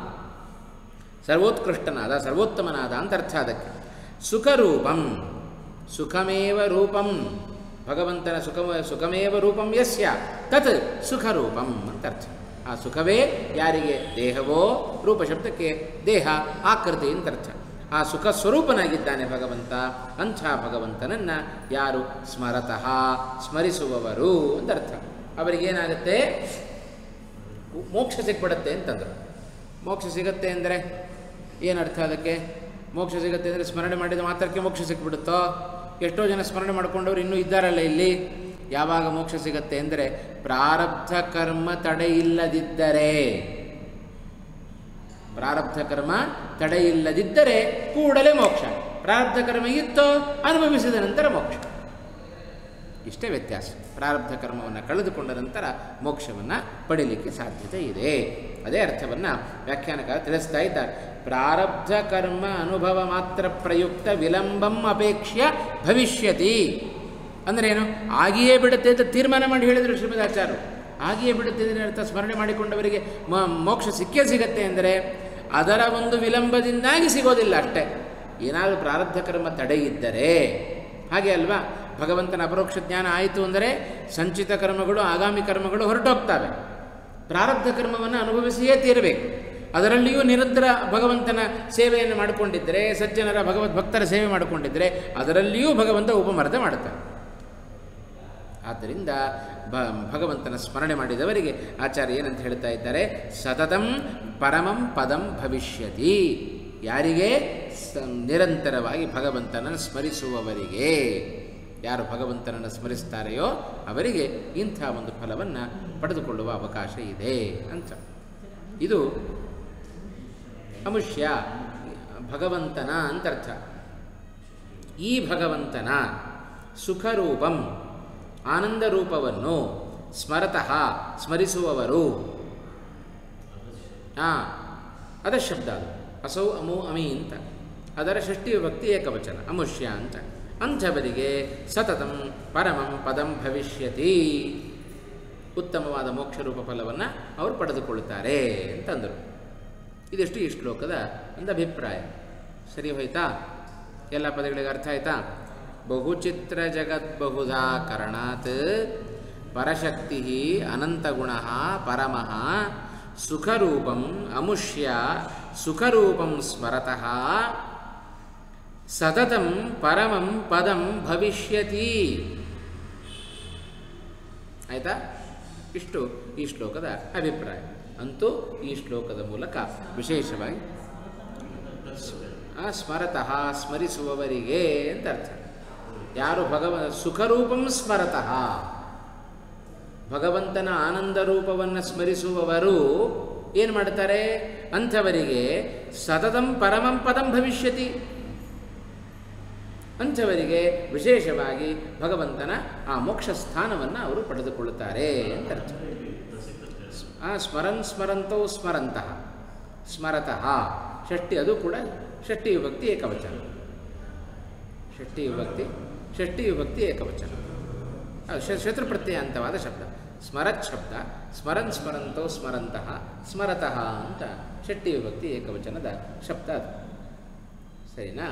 [SPEAKER 1] ಸರ್ವೋತ್ಕೃಷ್ಟನಾದ ಸರ್ವೋತ್ತಮನಾದ ಅಂತ ಅರ್ಥ. ಅದಕ್ಕೆ ಸುಖರೂಪಂ, ಸುಖಮೇವ ರೂಪಂ, ಭಗವಂತನ ಸುಖ ಸುಖಮೇವ ರೂಪಂ ಯಸ್ಯ ತತ್ ಸುಖರೂಪಂ ಅಂತ ಅರ್ಥ. ಆ ಸುಖವೇ ಯಾರಿಗೆ ದೇಹವೋ, ರೂಪ ಶಬ್ದಕ್ಕೆ ದೇಹ ಆಕೃತಿ ಅಂತ ಅರ್ಥ. ಆ ಸುಖ ಸ್ವರೂಪನಾಗಿದ್ದಾನೆ ಭಗವಂತ. ಅಂಥ ಭಗವಂತನನ್ನು ಯಾರು ಸ್ಮರತಃ ಸ್ಮರಿಸುವವರು ಅಂತ ಅರ್ಥ. ಅವರಿಗೇನಾಗುತ್ತೆ? ಮೋಕ್ಷ ಸಿಗ್ಬಿಡುತ್ತೆ ಅಂತಂದರು. ಮೋಕ್ಷ ಸಿಗತ್ತೆ ಅಂದರೆ ಏನರ್ಥ? ಅದಕ್ಕೆ ಮೋಕ್ಷ ಸಿಗತ್ತೆ ಅಂದರೆ ಸ್ಮರಣೆ ಮಾಡಿದ ಮಾತ್ರಕ್ಕೆ ಮೋಕ್ಷ ಸಿಕ್ಬಿಡುತ್ತೋ? ಎಷ್ಟೋ ಜನ ಸ್ಮರಣೆ ಮಾಡಿಕೊಂಡವ್ರು ಇನ್ನೂ ಇದ್ದಾರಲ್ಲ ಇಲ್ಲಿ. ಯಾವಾಗ ಮೋಕ್ಷ ಸಿಗತ್ತೆ ಅಂದರೆ ಪ್ರಾರಬ್ಧ ಕರ್ಮ ತಡೆ ಇಲ್ಲದಿದ್ದರೆ. ಪ್ರಾರಬ್ಧ ಕರ್ಮ ತಡೆಯಿಲ್ಲದಿದ್ದರೆ ಕೂಡಲೇ ಮೋಕ್ಷ, ಪ್ರಾರಬ್ಧ ಕರ್ಮ ಇತ್ತೋ ಅನುಭವಿಸಿದ ನಂತರ ಮೋಕ್ಷ. ಇಷ್ಟೇ ವ್ಯತ್ಯಾಸ. ಪ್ರಾರಬ್ಧ ಕರ್ಮವನ್ನು ಕಳೆದುಕೊಂಡ ನಂತರ ಮೋಕ್ಷವನ್ನು ಪಡೀಲಿಕ್ಕೆ ಸಾಧ್ಯತೆ ಇದೆ. ಅದೇ ಅರ್ಥವನ್ನು ವ್ಯಾಖ್ಯಾನಕಾರ ತಿಳಿಸ್ತಾ ಇದ್ದಾರೆ. ಪ್ರಾರಬ್ಧ ಕರ್ಮ ಅನುಭವ ಮಾತ್ರ ಪ್ರಯುಕ್ತ ವಿಲಂಬಂ ಅಪೇಕ್ಷ್ಯ ಭವಿಷ್ಯತಿ. ಅಂದ್ರೇನು? ಆಗಿಯೇ ಬಿಡುತ್ತೆ ಅಂತ ತೀರ್ಮಾನ ಮಾಡಿ ಹೇಳಿದರು ಶ್ರೀಮದಾಚಾರ್ಯರು. ಆಗಿಯೇ ಬಿಡುತ್ತೆ ಅಂದರೆ ಅರ್ಥ ಸ್ಮರಣೆ ಮಾಡಿಕೊಂಡವರಿಗೆ ಮೋಕ್ಷ ಸಿಕ್ಕೇ ಸಿಗತ್ತೆ ಅಂದರೆ ಅದರ ಒಂದು ವಿಳಂಬದಿಂದಾಗಿ ಸಿಗೋದಿಲ್ಲ ಅಷ್ಟೇ. ಏನಾದರೂ ಪ್ರಾರಬ್ಧ ಕರ್ಮ ತಡೆ ಇದ್ದರೆ, ಹಾಗೆ ಅಲ್ವಾ, ಭಗವಂತನ ಅಪರೋಕ್ಷ ಜ್ಞಾನ ಆಯಿತು ಅಂದರೆ ಸಂಚಿತ ಕರ್ಮಗಳು ಆಗಾಮಿ ಕರ್ಮಗಳು ಹೊರಟೋಗ್ತವೆ. ಪ್ರಾರಬ್ಧ ಕರ್ಮವನ್ನು ಅನುಭವಿಸಿಯೇ ತೀರಬೇಕು. ಅದರಲ್ಲಿಯೂ ನಿರಂತರ ಭಗವಂತನ ಸೇವೆಯನ್ನು ಮಾಡಿಕೊಂಡಿದ್ದರೆ, ಸಜ್ಜನರ ಭಗವದ್ ಭಕ್ತರ ಸೇವೆ ಮಾಡಿಕೊಂಡಿದ್ದರೆ ಅದರಲ್ಲಿಯೂ ಭಗವಂತ ಉಪಮರ್ದ ಮಾಡುತ್ತಾನೆ. ಆದ್ದರಿಂದ ಭ ಭಗವಂತನ ಸ್ಮರಣೆ ಮಾಡಿದವರಿಗೆ ಆಚಾರ್ಯ ಏನಂತ ಹೇಳ್ತಾ ಇದ್ದಾರೆ? ಸತತಂ ಪರಮಂ ಪದಂ ಭವಿಷ್ಯತಿ. ಯಾರಿಗೆ? ಸ ನಿರಂತರವಾಗಿ ಭಗವಂತನನ್ನು ಸ್ಮರಿಸುವವರಿಗೆ. ಯಾರು ಭಗವಂತನನ್ನು ಸ್ಮರಿಸ್ತಾರೆಯೋ ಅವರಿಗೆ ಇಂಥ ಒಂದು ಫಲವನ್ನು ಪಡೆದುಕೊಳ್ಳುವ ಅವಕಾಶ ಇದೆ ಅಂತ. ಇದು ಅಮುಷ್ಯ ಭಗವಂತನ ಅಂತರ್ಥ. ಈ ಭಗವಂತನ ಸುಖರೂಪಂ ಆನಂದ ರೂಪವನ್ನು ಸ್ಮರತಃ ಸ್ಮರಿಸುವವರು. ಹಾಂ, ಅದರ ಶಬ್ದ ಅದು. ಅಸೌ ಅಮು ಅಮಿ ಅಂತ ಅದರ ಷಷ್ಠಿ ವಿಭಕ್ತಿ ಏಕವಚನ ಅಮುಷ್ಯ ಅಂತ. ಅಂಥವರಿಗೆ ಸತತಂ ಪರಮಂ ಪದಂ ಭವಿಷ್ಯತಿ. ಉತ್ತಮವಾದ ಮೋಕ್ಷರೂಪ ಫಲವನ್ನು ಅವರು ಪಡೆದುಕೊಳ್ಳುತ್ತಾರೆ ಅಂತಂದರು. ಇದೆಷ್ಟು ಈ ಶ್ಲೋಕದ ಒಂದು ಅಭಿಪ್ರಾಯ. ಸರಿ ಹೋಯ್ತಾ? ಎಲ್ಲ ಪದಗಳಿಗೆ ಅರ್ಥ ಆಯ್ತಾ? ಬಹುಚಿತ್ರ ಜಗದ್ಬಹುಧಾ ಕರಣಾತ್ ಪರಶಕ್ತಿ ಅನಂತಗುಣ ಪರಮಃ ಸುಖರೂಪಂ ಅಮುಷ್ಯ ಸುಖರೂಪಂ ಸ್ಮರತಃ ಸತತಂ ಪರಮಂ ಪದಂ ಭವಿಷ್ಯತಿ. ಆಯಿತಾ? ಇಷ್ಟು ಈ ಶ್ಲೋಕದ ಅಭಿಪ್ರಾಯ. ಅಂತೂ ಈ ಶ್ಲೋಕದ ಮೂಲಕ ವಿಶೇಷವಾಗಿ ಸ್ಮರತಃ ಸ್ಮರಿಸುವವರಿಗೆ ಅಂತ ಅರ್ಥ. ಯಾರು ಭಗವ ಸುಖರೂಪಂ ಸ್ಮರತಃ ಭಗವಂತನ ಆನಂದ ರೂಪವನ್ನು ಸ್ಮರಿಸುವವರು ಏನು ಮಾಡ್ತಾರೆ? ಅಂಥವರಿಗೆ ಸತತಂ ಪರಮಂ ಪದಂ ಭವಿಷ್ಯತಿ. ಅಂಥವರಿಗೆ ವಿಶೇಷವಾಗಿ ಭಗವಂತನ ಆ ಮೋಕ್ಷ ಸ್ಥಾನವನ್ನು ಅವರು ಪಡೆದುಕೊಳ್ಳುತ್ತಾರೆ ಅಂತ ಅರ್ಥ. ಆ ಸ್ಮರನ್ ಸ್ಮರಂತೋ ಸ್ಮರಂತಹ ಸ್ಮರತಃ ಷಷ್ಠಿ, ಅದು ಕೂಡ ಷಷ್ಠಿ ವಿಭಕ್ತಿ ಏಕವಚನ. ಷಷ್ಠಿ ವಿಭಕ್ತಿ ಷಷ್ಠಿ ವಿಭಕ್ತಿ ಏಕವಚನ. ಶತ್ರುಪ್ರತ್ಯಯಾಂತವಾದ ಶಬ್ದ ಸ್ಮರತ್ ಶಬ್ದ. ಸ್ಮರನ್ ಸ್ಮರಂತೋ ಸ್ಮರಂತಹ ಸ್ಮರತಃ ಅಂತ ಷಷ್ಠಿ ವಿಭಕ್ತಿ ಏಕವಚನದ ಶಬ್ದ ಅದು. ಸರಿನಾ?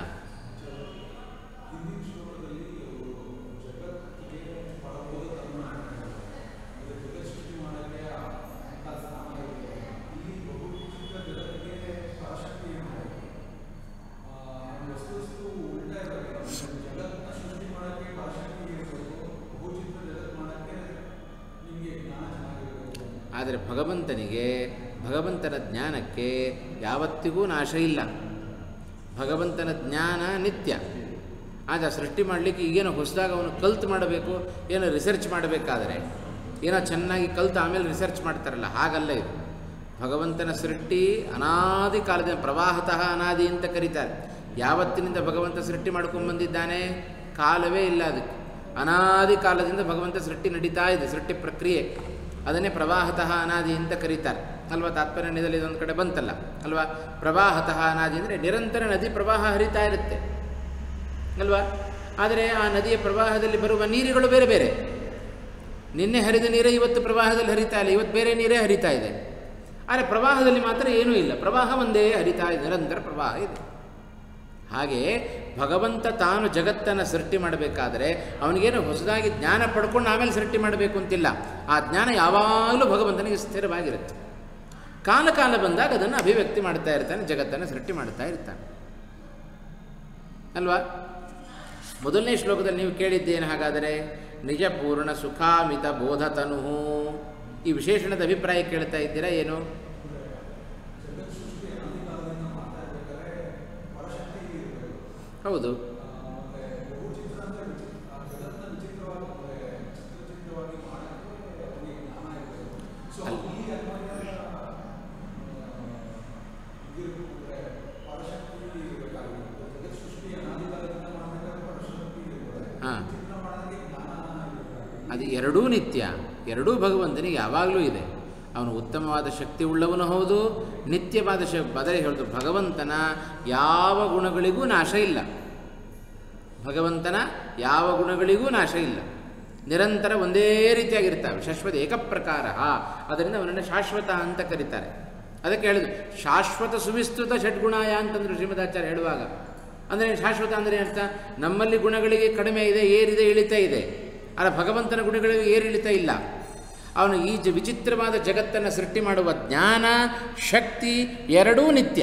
[SPEAKER 1] ಆದರೆ ಭಗವಂತನಿಗೆ ಭಗವಂತನ ಜ್ಞಾನಕ್ಕೆ ಯಾವತ್ತಿಗೂ ನಾಶ ಇಲ್ಲ. ಭಗವಂತನ ಜ್ಞಾನ ನಿತ್ಯ. ಆಗ ಸೃಷ್ಟಿ ಮಾಡಲಿಕ್ಕೆ ಈಗೇನೋ ಹೊಸದಾಗ ಅವನು ಕಲ್ತು ಮಾಡಬೇಕು, ಏನೋ ರಿಸರ್ಚ್ ಮಾಡಬೇಕಾದರೆ ಏನೋ ಚೆನ್ನಾಗಿ ಕಲ್ತು ಆಮೇಲೆ ರಿಸರ್ಚ್ ಮಾಡ್ತಾರಲ್ಲ, ಹಾಗಲ್ಲ ಇದು. ಭಗವಂತನ ಸೃಷ್ಟಿ ಅನಾದಿ ಕಾಲದಿಂದ ಪ್ರವಾಹತಃ ಅನಾದಿ ಅಂತ ಕರೀತಾರೆ. ಯಾವತ್ತಿನಿಂದ ಭಗವಂತ ಸೃಷ್ಟಿ ಮಾಡ್ಕೊಂಡ್ಬಂದಿದ್ದಾನೆ? ಕಾಲವೇ ಇಲ್ಲ ಅದಕ್ಕೆ. ಅನಾದಿ ಕಾಲದಿಂದ ಭಗವಂತ ಸೃಷ್ಟಿ ನಡೀತಾ ಇದೆ, ಸೃಷ್ಟಿ ಪ್ರಕ್ರಿಯೆ. ಅದನ್ನೇ ಪ್ರವಾಹತಃ ಅನಾದಿ ಅಂತ ಕರೀತಾರೆ ಅಲ್ವಾ? ತಾತ್ಪರ್ಯದಲ್ಲಿ ಇದೊಂದು ಕಡೆ ಬಂತಲ್ಲ ಅಲ್ವಾ? ಪ್ರವಾಹತಃ ಅನಾದಿ ಅಂದರೆ ನಿರಂತರ ನದಿ ಪ್ರವಾಹ ಹರಿತಾ ಇರುತ್ತೆ ಅಲ್ವಾ? ಆದರೆ ಆ ನದಿಯ ಪ್ರವಾಹದಲ್ಲಿ ಬರುವ ನೀರುಗಳು ಬೇರೆ ಬೇರೆ. ನಿನ್ನೆ ಹರಿದ ನೀರೇ ಇವತ್ತು ಪ್ರವಾಹದಲ್ಲಿ ಹರಿತಾ ಇಲ್ಲ, ಇವತ್ತು ಬೇರೆ ನೀರೇ ಹರಿತಾ ಇದೆ. ಆದರೆ ಪ್ರವಾಹದಲ್ಲಿ ಮಾತ್ರ ಏನೂ ಇಲ್ಲ, ಪ್ರವಾಹ ಒಂದೇ ಹರಿತಾ ಇದೆ, ನಿರಂತರ ಪ್ರವಾಹ ಇದೆ. ಹಾಗೆ ಭಗವಂತ ತಾನು ಜಗತ್ತನ್ನು ಸೃಷ್ಟಿ ಮಾಡಬೇಕಾದರೆ ಅವನಿಗೇನು ಹೊಸದಾಗಿ ಜ್ಞಾನ ಪಡ್ಕೊಂಡು ಆಮೇಲೆ ಸೃಷ್ಟಿ ಮಾಡಬೇಕು ಅಂತಿಲ್ಲ. ಆ ಜ್ಞಾನ ಯಾವಾಗಲೂ ಭಗವಂತನಿಗೆ ಸ್ಥಿರವಾಗಿರುತ್ತೆ. ಕಾಲ ಕಾಲ ಬಂದಾಗ ಅದನ್ನು ಅಭಿವ್ಯಕ್ತಿ ಮಾಡ್ತಾ ಇರ್ತಾನೆ, ಜಗತ್ತನ್ನು ಸೃಷ್ಟಿ ಮಾಡ್ತಾ ಇರ್ತಾನೆ ಅಲ್ವಾ? ಮೊದಲನೇ ಶ್ಲೋಕದಲ್ಲಿ ನೀವು ಕೇಳಿದ್ದೇನು ಹಾಗಾದರೆ? ನಿಜ ಪೂರ್ಣ ಸುಖಾಮಿತ ಬೋಧತನು. ಈ ವಿಶೇಷಣದ ಅಭಿಪ್ರಾಯ ಕೇಳ್ತಾ ಇದ್ದೀರಾ ಏನು? ಹೌದು. ಅದು ಎರಡೂ ನಿತ್ಯ, ಎರಡೂ ಭಗವಂತನಿಗೆ ಯಾವಾಗಲೂ ಇದೆ. ಅವನು ಉತ್ತಮವಾದ ಶಕ್ತಿ ಉಳ್ಳವನು ಹೌದು, ನಿತ್ಯವಾದ ಶ ಬದಲೇ ಹೇಳಿದ್ರು ಭಗವಂತನ ಯಾವ ಗುಣಗಳಿಗೂ ನಾಶ ಇಲ್ಲ. ಭಗವಂತನ ಯಾವ ಗುಣಗಳಿಗೂ ನಾಶ ಇಲ್ಲ, ನಿರಂತರ ಒಂದೇ ರೀತಿಯಾಗಿರ್ತಾವೆ, ಶಾಶ್ವತ ಏಕಪ್ರಕಾರ. ಅದರಿಂದ ಅವನನ್ನು ಶಾಶ್ವತ ಅಂತ ಕರೀತಾರೆ. ಅದಕ್ಕೆ ಹೇಳಿದ್ರು ಶಾಶ್ವತ ಸುವಿಸ್ತೃತ ಷಡ್ಗುಣಾಯ ಅಂತಂದರು ಶ್ರೀಮದಾಚಾರ್ಯ ಹೇಳುವಾಗ. ಅಂದರೆ ಶಾಶ್ವತ ಅಂದರೆ ಅರ್ಥ ನಮ್ಮಲ್ಲಿ ಗುಣಗಳಿಗೆ ಕಡಿಮೆ ಇದೆ, ಏರಿದೆ, ಇಳಿತ ಇದೆ. ಆದರೆ ಭಗವಂತನ ಗುಣಗಳಿಗೆ ಏರಿಳಿತ ಇಲ್ಲ. ಅವನು ಈ ಜ ವಿಚಿತ್ರವಾದ ಜಗತ್ತನ್ನು ಸೃಷ್ಟಿ ಮಾಡುವ ಜ್ಞಾನ ಶಕ್ತಿ ಎರಡೂ ನಿತ್ಯ.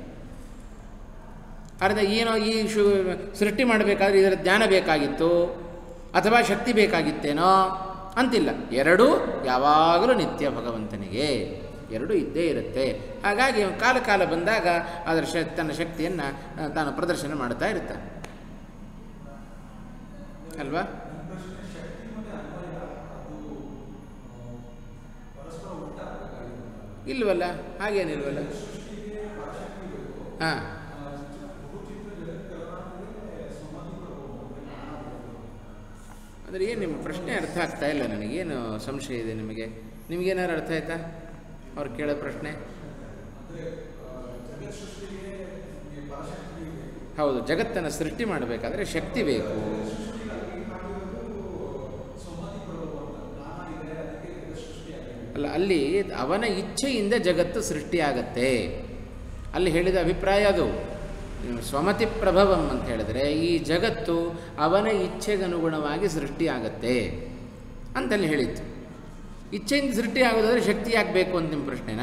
[SPEAKER 1] ಅರ್ಧ ಏನೋ ಈ ಶು ಸೃಷ್ಟಿ ಮಾಡಬೇಕಾದ್ರೆ ಇದರ ಜ್ಞಾನ ಬೇಕಾಗಿತ್ತು ಅಥವಾ ಶಕ್ತಿ ಬೇಕಾಗಿತ್ತೇನೋ ಅಂತಿಲ್ಲ, ಎರಡೂ ಯಾವಾಗಲೂ ನಿತ್ಯ ಭಗವಂತನಿಗೆ, ಎರಡೂ ಇದ್ದೇ ಇರುತ್ತೆ. ಹಾಗಾಗಿ ಕಾಲ ಕಾಲ ಬಂದಾಗ ಅದರ ಶ ತನ್ನ ಶಕ್ತಿಯನ್ನು ತಾನು ಪ್ರದರ್ಶನ ಮಾಡ್ತಾ ಇರ್ತಾನೆ ಅಲ್ವಾ. ಇಲ್ವಲ್ಲ, ಹಾಗೇನಿಲ್ವಲ್ಲ. ಹಾಂ, ಅಂದರೆ ಏನು ನಿಮ್ಮ ಪ್ರಶ್ನೆ ಅರ್ಥ ಆಗ್ತಾ ಇಲ್ಲ ನನಗೇನು ಸಂಶಯ ಇದೆ ನಿಮಗೆ? ನಿಮಗೇನಾದ್ರು ಅರ್ಥ ಆಯ್ತಾ ಅವ್ರು ಕೇಳೋ ಪ್ರಶ್ನೆ? ಹೌದು, ಜಗತ್ತನ್ನು ಸೃಷ್ಟಿ ಮಾಡಬೇಕಾದ್ರೆ ಶಕ್ತಿ ಬೇಕು. ಅಲ್ಲ, ಅಲ್ಲಿ ಅವನ ಇಚ್ಛೆಯಿಂದ ಜಗತ್ತು ಸೃಷ್ಟಿಯಾಗತ್ತೆ. ಅಲ್ಲಿ ಹೇಳಿದ ಅಭಿಪ್ರಾಯ ಅದು ಸ್ವಮತಿ ಪ್ರಭವಂ ಅಂತ ಹೇಳಿದ್ರೆ ಈ ಜಗತ್ತು ಅವನ ಇಚ್ಛೆಗನುಗುಣವಾಗಿ ಸೃಷ್ಟಿಯಾಗತ್ತೆ ಅಂತಲ್ಲಿ ಹೇಳಿತ್ತು. ಇಚ್ಛೆಯಿಂದ ಸೃಷ್ಟಿ ಆಗೋದಾದರೆ ಶಕ್ತಿ ಆಗಬೇಕು ಅಂತ ನಿಮ್ಮ ಪ್ರಶ್ನೆನಾ?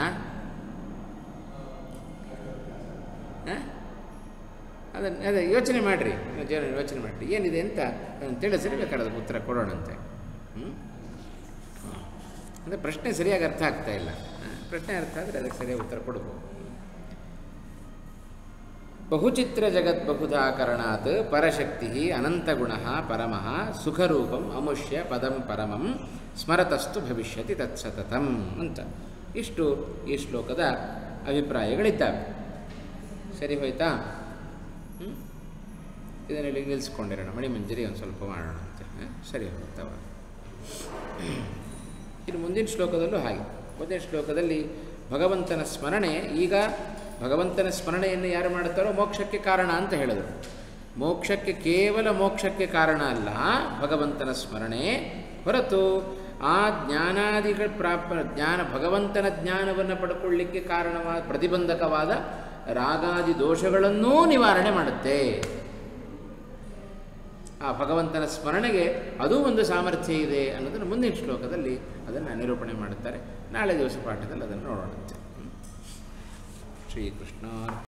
[SPEAKER 1] ಅದನ್ನು ಅದೇ ಯೋಚನೆ ಮಾಡಿರಿ, ಯೋಚನೆ ಮಾಡಿರಿ ಏನಿದೆ ಅಂತ ತಿಳಿಸಿರಿ, ಬೇಕಾದ್ರೆ ಉತ್ತರ ಕೊಡೋಣಂತೆ. ಹ್ಞೂ ಅಂದರೆ ಪ್ರಶ್ನೆ ಸರಿಯಾಗಿ ಅರ್ಥ ಆಗ್ತಾ ಇಲ್ಲ. ಪ್ರಶ್ನೆ ಅರ್ಥ ಆದರೆ ಅದಕ್ಕೆ ಸರಿಯಾಗಿ ಉತ್ತರ ಕೊಡ್ಬೋದು. ಬಹುಚಿತ್ರ ಜಗತ್ ಬಹುಧಾಕರಣಾತ್ ಪರಶಕ್ತಿ ಅನಂತಗುಣ ಪರಮಃ ಸುಖರೂಪಂ ಅಮುಷ್ಯ ಪದಂ ಪರಮಂ ಸ್ಮರತಸ್ತು ಭವಿಷ್ಯತಿ ತತ್ಸತತಂ ಅಂತ ಇಷ್ಟು ಈ ಶ್ಲೋಕದ ಅಭಿಪ್ರಾಯಗಳಿದ್ದಾವೆ. ಸರಿ ಹೋಯ್ತಾ? ಹ್ಞೂ ಇದನ್ನೆಲ್ಲಿ ನಿಲ್ಲಿಸ್ಕೊಂಡಿರೋಣ, ಮಣಿಮಂಜರಿ ಒಂದು ಸ್ವಲ್ಪ ಮಾಡೋಣ ಅಂತ. ಸರಿ ಹೋಗ್ತಾವ. ಇನ್ನು ಮುಂದಿನ ಶ್ಲೋಕದಲ್ಲೂ ಹಾಗೆ. ಮೊದಲನೇ ಶ್ಲೋಕದಲ್ಲಿ ಭಗವಂತನ ಸ್ಮರಣೆ, ಈಗ ಭಗವಂತನ ಸ್ಮರಣೆಯನ್ನು ಯಾರು ಮಾಡ್ತಾರೋ ಮೋಕ್ಷಕ್ಕೆ ಕಾರಣ ಅಂತ ಹೇಳಿದರು. ಮೋಕ್ಷಕ್ಕೆ ಕೇವಲ ಮೋಕ್ಷಕ್ಕೆ ಕಾರಣ ಅಲ್ಲ ಭಗವಂತನ ಸ್ಮರಣೆ, ಹೊರತು ಆ ಜ್ಞಾನಾದಿಗಳ ಪ್ರಾಪ ಜ್ಞಾನ ಭಗವಂತನ ಜ್ಞಾನವನ್ನು ಪಡ್ಕೊಳ್ಳಿಕ್ಕೆ ಕಾರಣವಾದ ಪ್ರತಿಬಂಧಕವಾದ ರಾಗಾದಿ ದೋಷಗಳನ್ನೂ ನಿವಾರಣೆ ಮಾಡುತ್ತೆ. ಆ ಭಗವಂತನ ಸ್ಮರಣೆಗೆ ಅದೂ ಒಂದು ಸಾಮರ್ಥ್ಯ ಇದೆ ಅನ್ನೋದನ್ನು ಮುಂದಿನ ಶ್ಲೋಕದಲ್ಲಿ ಅದನ್ನು ನಿರೂಪಣೆ ಮಾಡುತ್ತಾರೆ. ನಾಳೆ ದಿವಸ ಪಾಠದಲ್ಲಿ ಅದನ್ನು ನೋಡೋಣ. ಶ್ರೀಕೃಷ್ಣ.